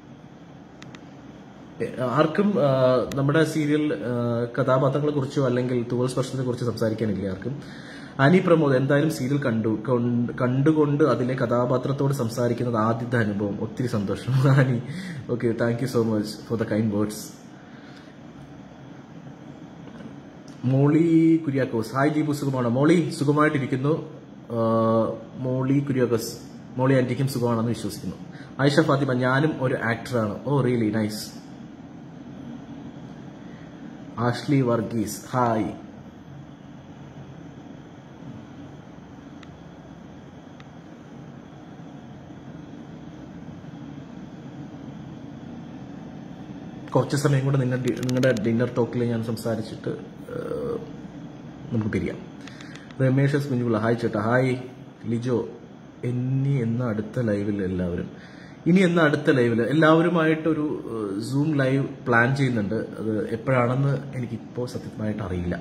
ആർക്കും നമ്മുടെ സീരിയൽ കഥാപാത്രങ്ങളെ കുറിച്ചോ അല്ലെങ്കിൽ തൂവൽ സ്പർശനത്തെ കുറിച്ച് സംസാരിക്കാനില്ല ആർക്കും. അനി പ്രമോദ്, എന്തായാലും സീരിയൽ കണ്ടുകൊണ്ട് അതിലെ കഥാപാത്രത്തോട് സംസാരിക്കുന്നത് ആദ്യത്തെ അനുഭവം. ഒത്തിരി സന്തോഷം Ani. Okay, thank you so much for the kind words. Molly Kuriakose, hi Deepu, സുഖമാണോ? മോളി സുഖമായിട്ടിരിക്കുന്നു. മോളി കുര്യാക്കോസ്, മോളി ആന്റിക്കും സുഖമാണെന്ന് വിശ്വസിക്കുന്നു. ആയിഷ ഫാത്തിമ, ഞാനും ഒരു ആക്ടറാണ്. Oh really nice. Ashley Varghese, hi. കുറച്ച് സമയം കൂടെ നിങ്ങളുടെ ഡിന്നർ ടോക്കിൽ ഞാൻ സംസാരിച്ചിട്ട് നമുക്ക് പിരിയാം. രമേഷ് എസ് കുഞ്ഞുപിള്ള, ഹായ് ചേട്ടാ. ഹായ് ലിജോ, എന്ന അടുത്ത ലൈവിൽ എല്ലാവരും എല്ലാവരുമായിട്ടൊരു സൂം ലൈവ് പ്ലാൻ ചെയ്യുന്നുണ്ട്. അത് എപ്പോഴാണെന്ന് എനിക്കിപ്പോൾ സത്യമായിട്ട് അറിയില്ല.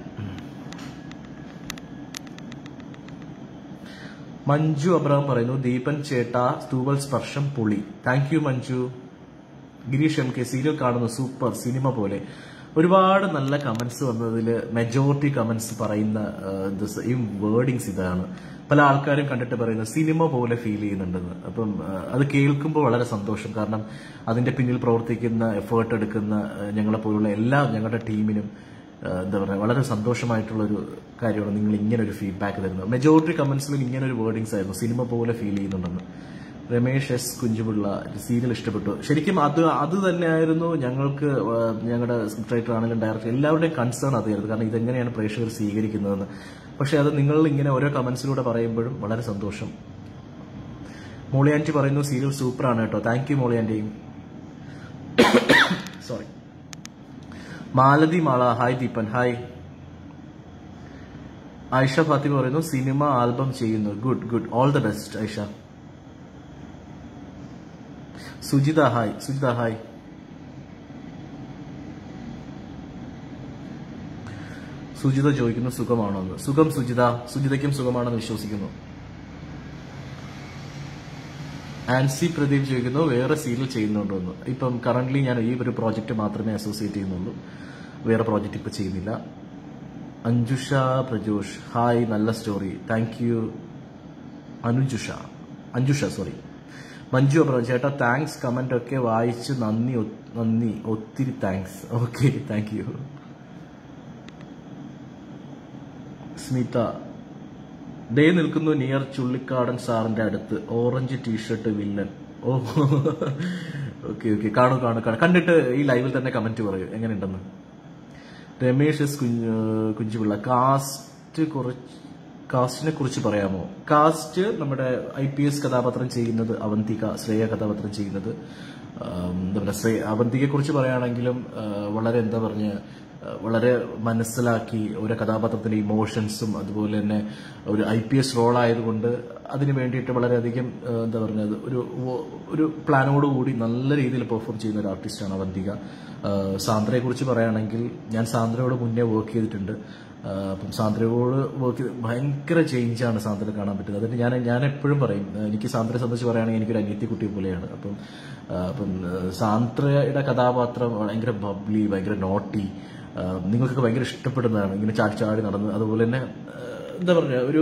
മഞ്ജു അബ്രഹാം പറയുന്നു, ദീപൻ ചേട്ടാ തൂവൽ സ്പർശം പൊളി. Thank you Manju. Girish M K, serial കാണുന്നു, സൂപ്പർ, സിനിമ പോലെ. ഒരുപാട് നല്ല കമന്റ്സ് വന്നതിൽ മെജോറിറ്റി കമന്റ്സ് പറയുന്ന ഈ വേർഡിങ്സ് ഇതാണ്. പല ആൾക്കാരും കണ്ടിട്ട് പറയുന്നത് സിനിമ പോലെ ഫീൽ ചെയ്യുന്നുണ്ടെന്ന്. അപ്പം അത് കേൾക്കുമ്പോൾ വളരെ സന്തോഷം. കാരണം അതിന്റെ പിന്നിൽ പ്രവർത്തിക്കുന്ന, എഫേർട്ട് എടുക്കുന്ന ഞങ്ങളെ പോലുള്ള ഞങ്ങളുടെ ടീമിനും എന്താ പറയുക, വളരെ സന്തോഷമായിട്ടുള്ളൊരു കാര്യമാണ് നിങ്ങൾ ഇങ്ങനെ ഒരു ഫീഡ്ബാക്ക് തരുന്നത്. മെജോറിറ്റി കമന്റ്സിലും ഇങ്ങനെ ഒരു വേർഡിങ്സ് ആയിരുന്നു, സിനിമ പോലെ ഫീൽ ചെയ്യുന്നുണ്ടെന്ന്. രമേഷ് എസ് കുഞ്ചുപിള്ള, സീരിയൽ ഇഷ്ടപ്പെട്ടു. ശരിക്കും അത് തന്നെയായിരുന്നു ഞങ്ങളുടെ സ്ക്രിപ്റ്റ് റൈറ്റർ ആണെങ്കിലും ഡയറക്ടർ എല്ലാവരുടെയും കൺസേൺ അതായിരുന്നു. കാരണം ഇതെങ്ങനെയാണ് പ്രേക്ഷകർ സ്വീകരിക്കുന്നതെന്ന്. പക്ഷെ അത് നിങ്ങൾ ഇങ്ങനെ ഓരോ കമന്റ്സിലൂടെ പറയുമ്പോഴും വളരെ സന്തോഷം. മോളിയാൻറ്റി പറയുന്നു, സീരിയൽ സൂപ്പറാണ് കേട്ടോ. Thank you Molly aunty. Sorry. Malathi Mala, hi Deepan, hi. Ayisha Fathima പറയുന്നു, സിനിമ ആൽബം ചെയ്യുന്നു, good, all the best Ayisha. Sujitha, hi. Sujitha ചോദിക്കുന്നു, സുഖമാണോ എന്ന്. സുഖം സുജിതയ്ക്കും സുഖമാണെന്ന് വിശ്വസിക്കുന്നു. ആൻസി പ്രദീപ് ചോദിക്കുന്നു, വേറെ സീരിയൽ ചെയ്യുന്നുണ്ടോ എന്ന്. ഇപ്പം കറന്റ്ലി ഞാൻ ഈ ഒരു പ്രോജക്റ്റ് മാത്രമേ അസോസിയേറ്റ് ചെയ്യുന്നുള്ളൂ, വേറെ പ്രോജക്റ്റ് ഇപ്പൊ ചെയ്യുന്നില്ല. അഞ്ജുഷ പ്രജോഷ്, ഹായ്, നല്ല story, thank you. Anjusha sorry. Manju Abraham, ചേട്ടാ താങ്ക്സ്, കമന്റ് ഒക്കെ വായിച്ച് നന്ദി, ഒത്തിരി thanks. Okay, thank you. Smitha, ഡേ നിൽക്കുന്നു നിയർ ചുള്ളിക്കാടൻ സാറിന്റെ അടുത്ത്, orange T shirt villain. Oh okay, കാണൂ. കണ്ടിട്ട് ഈ ലൈവിൽ തന്നെ കമന്റ് പറയൂ എങ്ങനെയുണ്ടെന്ന്. രമേഷ് എസ് കുഞ്ചുപിള്ള, കാസ്റ്റിനെ കുറിച്ച് പറയാമോ? കാസ്റ്റ് നമ്മുടെ IPS കഥാപാത്രം ചെയ്യുന്നത് അവന്തിക, ശ്രേയ കഥാപാത്രം ചെയ്യുന്നത്. അവന്തികയെ കുറിച്ച് പറയുകയാണെങ്കിലും വളരെ മനസ്സിലാക്കി ഓരോ കഥാപാത്രത്തിന്റെ ഇമോഷൻസും അതുപോലെ തന്നെ ഒരു IPS റോൾ ആയതുകൊണ്ട് അതിന് വേണ്ടിയിട്ട് വളരെയധികം ഒരു പ്ലാനോടുകൂടി നല്ല രീതിയിൽ പെർഫോം ചെയ്യുന്ന ഒരു ആർട്ടിസ്റ്റാണ് അവന്തിക. സാന്ദ്രയെ കുറിച്ച് പറയുകയാണെങ്കിൽ ഞാൻ സാന്ദ്രയോട് മുന്നേ വർക്ക് ചെയ്തിട്ടുണ്ട്. അപ്പം സാന്ദ്രയോട് വർക്ക് ഭയങ്കര ചേഞ്ചാണ് സാന്ദ്രയെ കാണാൻ പറ്റുന്നത്. അതിന് ഞാൻ എപ്പോഴും പറയും, എനിക്ക് സാന്ദ്രയെ സംബന്ധിച്ച് പറയുകയാണെങ്കിൽ എനിക്കൊരു അനിയത്തി കുട്ടി പോലെയാണ്. അപ്പം സാന്ദ്രയുടെ കഥാപാത്രം ഭയങ്കര ബബ്ലി, ഭയങ്കര നോട്ടി, നിങ്ങൾക്കൊക്കെ ഭയങ്കര ഇഷ്ടപ്പെടുന്നതാണ്. ഇങ്ങനെ ചാടി നടന്ന്, അതുപോലെ തന്നെ എന്താ പറയുക, ഒരു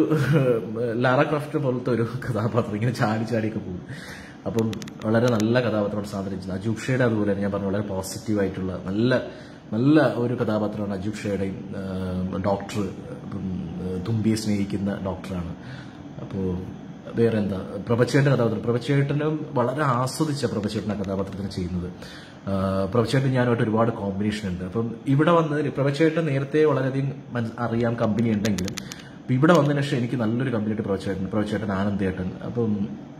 ലാറ ക്രാഫ്റ്റ് പോലത്തെ ഒരു കഥാപാത്രം, ഇങ്ങനെ ചാടിയൊക്കെ പോകും. അപ്പം വളരെ നല്ല കഥാപാത്രമാണ് സാന്ദ്ര ചെയ്യുന്നത്. അജൂബ് ഷേയുടെ അതുപോലെ തന്നെ ഞാൻ പറഞ്ഞു, വളരെ പോസിറ്റീവായിട്ടുള്ള നല്ല ഒരു കഥാപാത്രമാണ് അജൂബ് ഷേയുടെയും. ഡോക്ടർ, തുമ്പിയെ സ്നേഹിക്കുന്ന ഡോക്ടറാണ്. അപ്പോൾ വേറെ എന്താ, പ്രഭച്ചേട്ടൻ്റെ കഥാപാത്രം, പ്രഭച്ചേട്ടനും വളരെ ആസ്വദിച്ച പ്രഭച്ചേട്ടൻ്റെ കഥാപാത്രത്തിന് ചെയ്യുന്നത്. പ്രഭച്ചേട്ടൻ ഞാനുമായിട്ട് ഒരുപാട് കോമ്പിനേഷൻ ഉണ്ട്. അപ്പം ഇവിടെ വന്ന് പ്രഭച്ചേട്ടൻ നേരത്തെ വളരെയധികം അറിയാം, കമ്പനി ഉണ്ടെങ്കിലും ഇവിടെ വന്നതിന് ശേഷം എനിക്ക് നല്ലൊരു കമ്പനിയായിട്ട് പ്രഭച്ചേട്ടൻ ആനന്ദേട്ടൻ, അപ്പം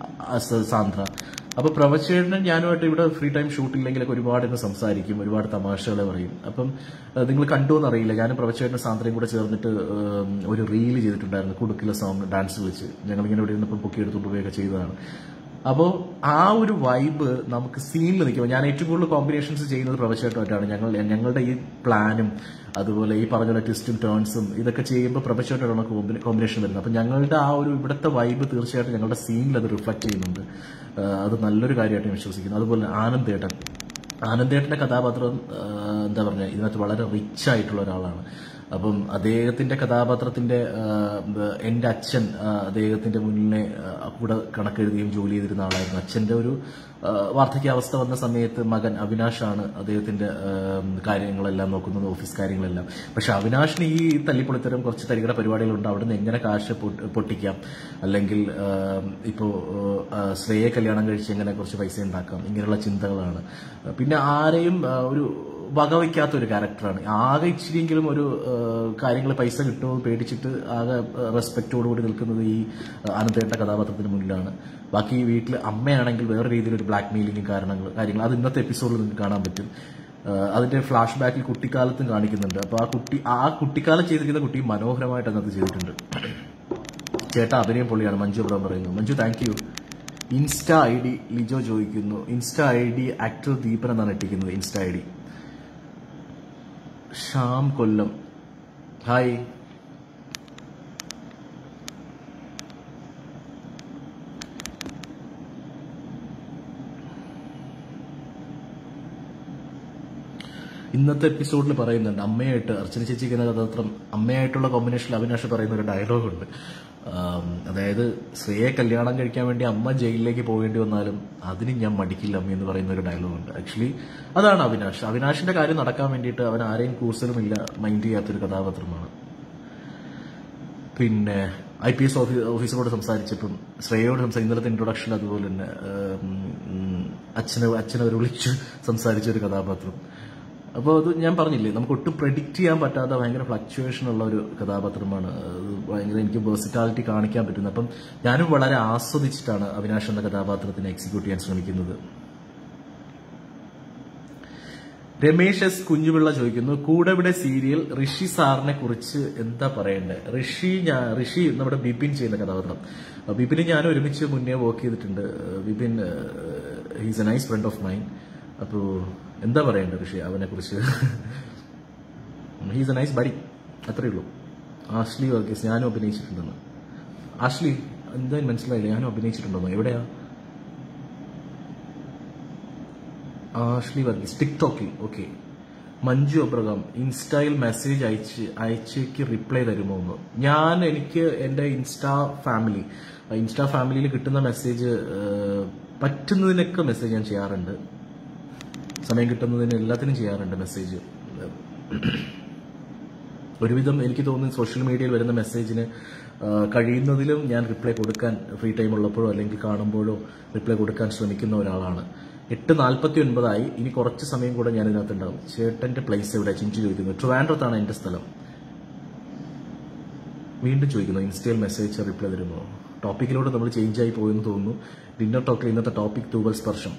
സാന്ദ്ര. അപ്പൊ പ്രഭച്ചേട്ടനും ഞാനുമായിട്ട് ഇവിടെ ഫ്രീ ടൈം ഷൂട്ടില്ലെങ്കിലൊക്കെ ഒരുപാട് ഇന്ന് സംസാരിക്കും, ഒരുപാട് തമാശകൾ പറയും. അപ്പം നിങ്ങൾ കണ്ടുവെന്നറിയില്ല, ഞാനും പ്രഭച്ചേട്ടനും സാന്ദ്രയും കൂടെ ചേർന്നിട്ട് ഒരു റീല് ചെയ്തിട്ടുണ്ടായിരുന്നു, കുടുക്കിലെ സോങ് ഡാൻസ് വെച്ച്. ഞങ്ങളിങ്ങനെ ഇവിടെ ഇരുന്നപ്പോൾ പൊക്കിയെടുത്തുകൊണ്ട് പോവുകയൊക്കെ ചെയ്തതാണ്. അപ്പോൾ ആ ഒരു വൈബ് നമുക്ക് സീനിൽ നിൽക്കുമ്പോൾ, ഞാൻ ഏറ്റവും കൂടുതൽ കോമ്പിനേഷൻസ് ചെയ്യുന്നത് പ്രഭച്ചേട്ടനായിട്ടാണ്. ഞങ്ങളുടെ ഈ പ്ലാനും അതുപോലെ ഈ പറഞ്ഞ ട്വിസ്റ്റും ടേൺസും ഇതൊക്കെ ചെയ്യുമ്പോൾ പ്രഭച്ചേട്ടനാണ് കോമ്പിനേഷൻ വരുന്നത്. അപ്പം ഞങ്ങളുടെ ആ ഒരു ഇവിടുത്തെ വൈബ് തീർച്ചയായിട്ടും ഞങ്ങളുടെ സീനിൽ അത് റിഫ്ലക്ട് ചെയ്യുന്നുണ്ട്. അത് നല്ലൊരു കാര്യമായിട്ട് ഞാൻ വിശ്വസിക്കുന്നു. അതുപോലെ ആനന്ദേട്ടന്റെ കഥാപാത്രം എന്താ പറയുക, ഇതിനകത്ത് വളരെ റിച്ച് ആയിട്ടുള്ള ഒരാളാണ്. അപ്പം അദ്ദേഹത്തിന്റെ കഥാപാത്രത്തിന്റെ എൻ്റെ അച്ഛൻ അദ്ദേഹത്തിന്റെ മുന്നിലെ കൂടെ കണക്കെഴുതിയും ജോലി ചെയ്തിരുന്ന ആളായിരുന്നു. അച്ഛന്റെ ഒരു വാർദ്ധക്യാവസ്ഥ വന്ന സമയത്ത് മകൻ അവിനാഷാണ് അദ്ദേഹത്തിന്റെ കാര്യങ്ങളെല്ലാം നോക്കുന്നത്, ഓഫീസ് കാര്യങ്ങളെല്ലാം. പക്ഷെ അവിനാഷിന് ഈ തല്ലിപ്പൊളിത്തരം കുറച്ച് തരികട പരിപാടികളുണ്ട്. അവിടെ നിന്ന് എങ്ങനെ കാശ് പൊട്ടിക്കാം, അല്ലെങ്കിൽ ഇപ്പോ ശ്രേയെ കല്യാണം കഴിച്ച് എങ്ങനെ കുറച്ച് പൈസ ഉണ്ടാക്കാം, ഇങ്ങനെയുള്ള ചിന്തകളാണ്. പിന്നെ ആരെയും ഒരു വകവയ്ക്കാത്ത ഒരു ക്യാരക്ടറാണ്. ആകെ ഇച്ചിരിയെങ്കിലും ഒരു കാര്യങ്ങൾ പൈസ കിട്ടുമോ പേടിച്ചിട്ട് ആകെ റെസ്പെക്റ്റോടുകൂടി നിൽക്കുന്നത് ഈ ആനന്ദേട്ട കഥാപാത്രത്തിന് മുന്നിലാണ്. ബാക്കി വീട്ടിൽ അമ്മയാണെങ്കിൽ വേറെ രീതിയിലൊരു ബ്ലാക്ക് മെയിലിംഗും കാര്യങ്ങൾ അത് ഇന്നത്തെ എപ്പിസോഡിൽ നിങ്ങൾക്ക് കാണാൻ പറ്റും. അതിന്റെ ഫ്ലാഷ് ബാക്കിൽ കുട്ടിക്കാലത്തും കാണിക്കുന്നുണ്ട്. അപ്പൊ ആ കുട്ടിക്കാലം ചെയ്തിരിക്കുന്ന കുട്ടി മനോഹരമായിട്ട് അതിനകത്ത് ചെയ്തിട്ടുണ്ട്. ചേട്ടാ അഭിനയം പൊളിയാണ്, മഞ്ജു അബ്രഹാം പറയുന്നു. Manju thank you. Insta ID Lijo ചോദിക്കുന്നു. ഇൻസ്റ്റാ ID ആക്ടർ ദീപൻ എന്നാണ് ഇട്ടിരിക്കുന്നത്. Insta ID Shyam Kollam, hi. ഇന്നത്തെ എപ്പിസോഡിൽ പറയുന്നുണ്ട് അമ്മയായിട്ട് അർച്ചന ചേച്ചിക്ക് എന്ന കഥാപാത്രം അമ്മയായിട്ടുള്ള കോമ്പിനേഷനിൽ അവിനാഷ് പറയുന്ന ഒരു ഡയലോഗുണ്ട്. അതായത് ശ്രേയെ കല്യാണം കഴിക്കാൻ വേണ്ടി അമ്മ ജയിലിലേക്ക് പോകേണ്ടി വന്നാലും അതിന് ഞാൻ മടിക്കില്ല അമ്മ എന്ന് പറയുന്ന ഒരു ഡയലോഗുണ്ട്. ആക്ച്വലി അതാണ് അവിനാഷിന്റെ കാര്യം നടക്കാൻ വേണ്ടിയിട്ട് അവൻ ആരെയും കൂസലുമില്ല, മൈൻഡ് ചെയ്യാത്തൊരു കഥാപാത്രമാണ്. പിന്നെ IPS ഓഫീസറോട് സംസാരിച്ചപ്പം ശ്രേയയോട് ഇന്നലത്തെ ഇൻട്രൊഡക്ഷൻ, അതുപോലെ തന്നെ അച്ഛനവർ വിളിച്ച് സംസാരിച്ച ഒരു കഥാപാത്രം. അപ്പോൾ അത് ഞാൻ പറഞ്ഞില്ലേ, നമുക്ക് ഒട്ടും പ്രെഡിക്റ്റ് ചെയ്യാൻ പറ്റാത്ത ഭയങ്കര ഫ്ലക്ച്വേഷൻ ഉള്ള ഒരു കഥാപാത്രമാണ്. ഭയങ്കര എനിക്ക് വേഴ്സിറ്റാലിറ്റി കാണിക്കാൻ പറ്റുന്നത്. അപ്പം ഞാനും വളരെ ആസ്വദിച്ചിട്ടാണ് അവിനാഷ് എന്ന കഥാപാത്രത്തിനെ എക്സിക്യൂട്ട് ചെയ്യാൻ ശ്രമിക്കുന്നത്. രമേശ് S കുഞ്ഞുപിള്ള ചോദിക്കുന്നു, കൂടെവിടെ സീരിയൽ ഋഷി സാറിനെ കുറിച്ച് എന്താ പറയണ്ടേ? ഋഷി നമ്മുടെ ബിപിൻ ചെയ്യുന്ന കഥാപാത്രം. ബിപിന് ഞാൻ ഒരുമിച്ച് മുന്നേ വർക്ക് ചെയ്തിട്ടുണ്ട്. Bipin he's a nice friend of mine. അപ്പോൾ എന്താ പറയണ്ടേ ഋഷി അവനെ കുറിച്ച്? ഹീസ് എ നൈസ് ബഡി, അത്രയേ ഉള്ളൂ. ആഷ്ലി വർഗീസ്, ഞാനും അഭിനയിച്ചിട്ടുണ്ടെന്ന്. ആഷ്ലി എന്തായാലും മനസ്സിലായില്ല, ഞാനും അഭിനയിച്ചിട്ടുണ്ടെന്നോ? എവിടെയാ ആഷ്ലി വർഗീസ്? ടിക്ടോക്കിൽ. ഓക്കെ. മഞ്ജു അബ്രഹാം, ഇൻസ്റ്റയിൽ മെസ്സേജ് അയച്ചേക്ക് റിപ്ലൈ തരുമോ എന്ന്? എനിക്ക് എന്റെ ഇൻസ്റ്റാ ഫാമിലിയിൽ കിട്ടുന്ന മെസ്സേജ് പറ്റുന്നതിനൊക്കെ മെസ്സേജ് ഞാൻ ചെയ്യാറുണ്ട്. സമയം കിട്ടുന്നതിന് എല്ലാത്തിനും ചെയ്യാറുണ്ട് മെസ്സേജ്. ഒരുവിധം എനിക്ക് തോന്നുന്നു സോഷ്യൽ മീഡിയയിൽ വരുന്ന മെസ്സേജിന് കഴിയുന്നതിലും ഞാൻ റിപ്ലൈ കൊടുക്കാൻ ഫ്രീ ടൈം ഉള്ളപ്പോഴോ അല്ലെങ്കിൽ കാണുമ്പോഴോ റിപ്ലൈ കൊടുക്കാൻ ശ്രമിക്കുന്ന ഒരാളാണ്. 8:49 ഇനി കുറച്ച് സമയം കൂടെ ഞാൻ ഇതിനകത്തുണ്ടാവും. ചേട്ടന്റെ പ്ലേസ് എവിടെ? ചിഞ്ചു ചോദിക്കുന്നു. ട്രിവാൻഡ്രത്താണ് എന്റെ സ്ഥലം. വീണ്ടും ചോദിക്കുന്നു, ഇൻസ്റ്റയിൽ മെസ്സേജ് റിപ്ലൈ തരുമോ? ടോപ്പിക്കിലൂടെ നമ്മൾ ചേഞ്ച് ആയി പോയെന്ന് തോന്നുന്നു. ഡിന്നർ ടോക്കിൽ ഇന്നത്തെ ടോപ്പിക് തൂവൽ സ്പർശം.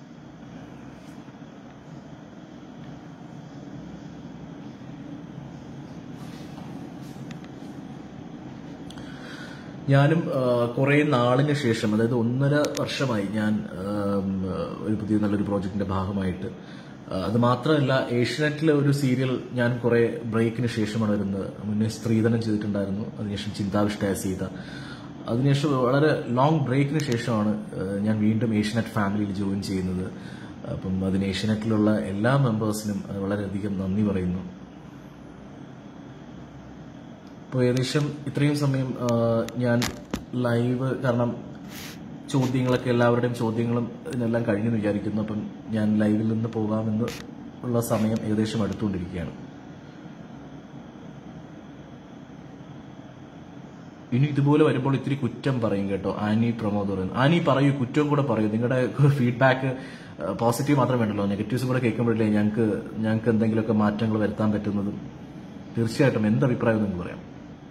ഞാനും കുറെ നാളിന് ശേഷം, അതായത് 1.5 വർഷമായി ഞാൻ ഒരു പുതിയ നല്ലൊരു പ്രോജക്റ്റിന്റെ ഭാഗമായിട്ട് അത് മാത്രമല്ല ഏഷ്യനെറ്റിലെ ഒരു സീരിയൽ ഞാൻ കുറെ ബ്രേക്കിന് ശേഷമാണ് വരുന്നത്. മുന്നേ സ്ത്രീധനം ചെയ്തിട്ടുണ്ടായിരുന്നു, അതിനുശേഷം ചിന്താവിഷ്ടയായ സീത. അതിനുശേഷം വളരെ ലോങ് ബ്രേക്കിന് ശേഷമാണ് ഞാൻ വീണ്ടും ഏഷ്യനെറ്റ് ഫാമിലിയിൽ ജോയിൻ ചെയ്യുന്നത്. അപ്പം അതിന് ഏഷ്യനെറ്റിലുള്ള എല്ലാ മെമ്പേഴ്സിനും വളരെയധികം നന്ദി പറയുന്നു. ഇപ്പോൾ ഏകദേശം ഇത്രയും സമയം ഞാൻ ലൈവ്, കാരണം ചോദ്യങ്ങളൊക്കെ എല്ലാവരുടെയും ചോദ്യങ്ങളും ഇതിനെല്ലാം കഴിഞ്ഞെന്ന് വിചാരിക്കുന്നു. അപ്പം ഞാൻ ലൈവിൽ നിന്ന് പോകാമെന്ന് ഉള്ള സമയം ഏകദേശം അടുത്തുകൊണ്ടിരിക്കുകയാണ്. ഇനി ഇതുപോലെ വരുമ്പോൾ ഇത്തിരി കുറ്റം പറയും കേട്ടോ. ആനി പ്രമോദ് പറയുന്നു. ആനി പറയൂ, കുറ്റവും കൂടെ പറയൂ. നിങ്ങളുടെ ഫീഡ്ബാക്ക് പോസിറ്റീവ് മാത്രം വേണ്ടല്ലോ, നെഗറ്റീവ്സും കൂടെ കേൾക്കുമ്പോഴല്ലേ ഞങ്ങൾക്ക് എന്തെങ്കിലുമൊക്കെ മാറ്റങ്ങൾ വരുത്താൻ പറ്റുന്നതും. തീർച്ചയായിട്ടും എന്ത് അഭിപ്രായം നിങ്ങൾക്ക് പറയാം.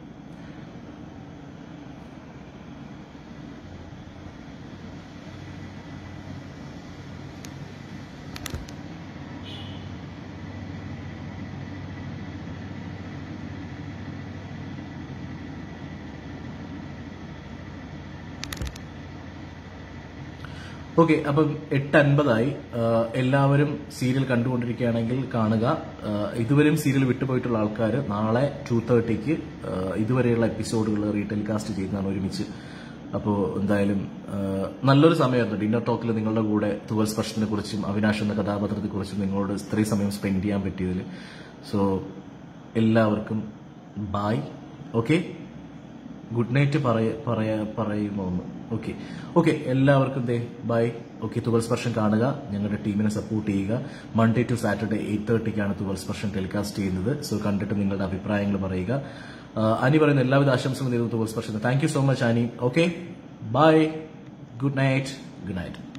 ഓക്കെ, അപ്പം 8:50 എല്ലാവരും സീരിയൽ കണ്ടുകൊണ്ടിരിക്കുകയാണെങ്കിൽ കാണുക. ഇതുവരെയും സീരിയൽ വിട്ടുപോയിട്ടുള്ള ആൾക്കാർ നാളെ 2:30 ഇതുവരെയുള്ള എപ്പിസോഡുകൾ റീടെലികാസ്റ്റ് ചെയ്യുന്നതാണ് ഒരുമിച്ച്. അപ്പോൾ എന്തായാലും നല്ലൊരു സമയമായിരുന്നു ഡിന്നർ ടോക്കിൽ നിങ്ങളുടെ കൂടെ തൂവൽ സ്പർശത്തിനെ കുറിച്ചും അവിനാഷ് എന്ന കഥാപാത്രത്തെക്കുറിച്ചും നിങ്ങളോട് ഇത്രയും സമയം സ്പെൻഡ് ചെയ്യാൻ പറ്റിയതിൽ. സോ എല്ലാവർക്കും ബായ്. ഓക്കെ, ഗുഡ് നൈറ്റ് പറയുമോ ഒന്ന്? ഓക്കെ എല്ലാവർക്കും ബൈ. ഓക്കെ, തുവൽ സ്പർശം കാണുക, ഞങ്ങളുടെ ടീമിനെ സപ്പോർട്ട് ചെയ്യുക. മൺഡേ ടു സാറ്റർഡേ 8:30 തുവൽ സ്പർശം ടെലികാസ്റ്റ് ചെയ്യുന്നത്. സോ കണ്ടിട്ട് നിങ്ങളുടെ അഭിപ്രായങ്ങൾ പറയുക. ആനി പറയുന്ന എല്ലാവിധ ആശംസകളും നേരുന്നു Thuval Sparsham. Thank you so much Annie. Okay, bye, good night.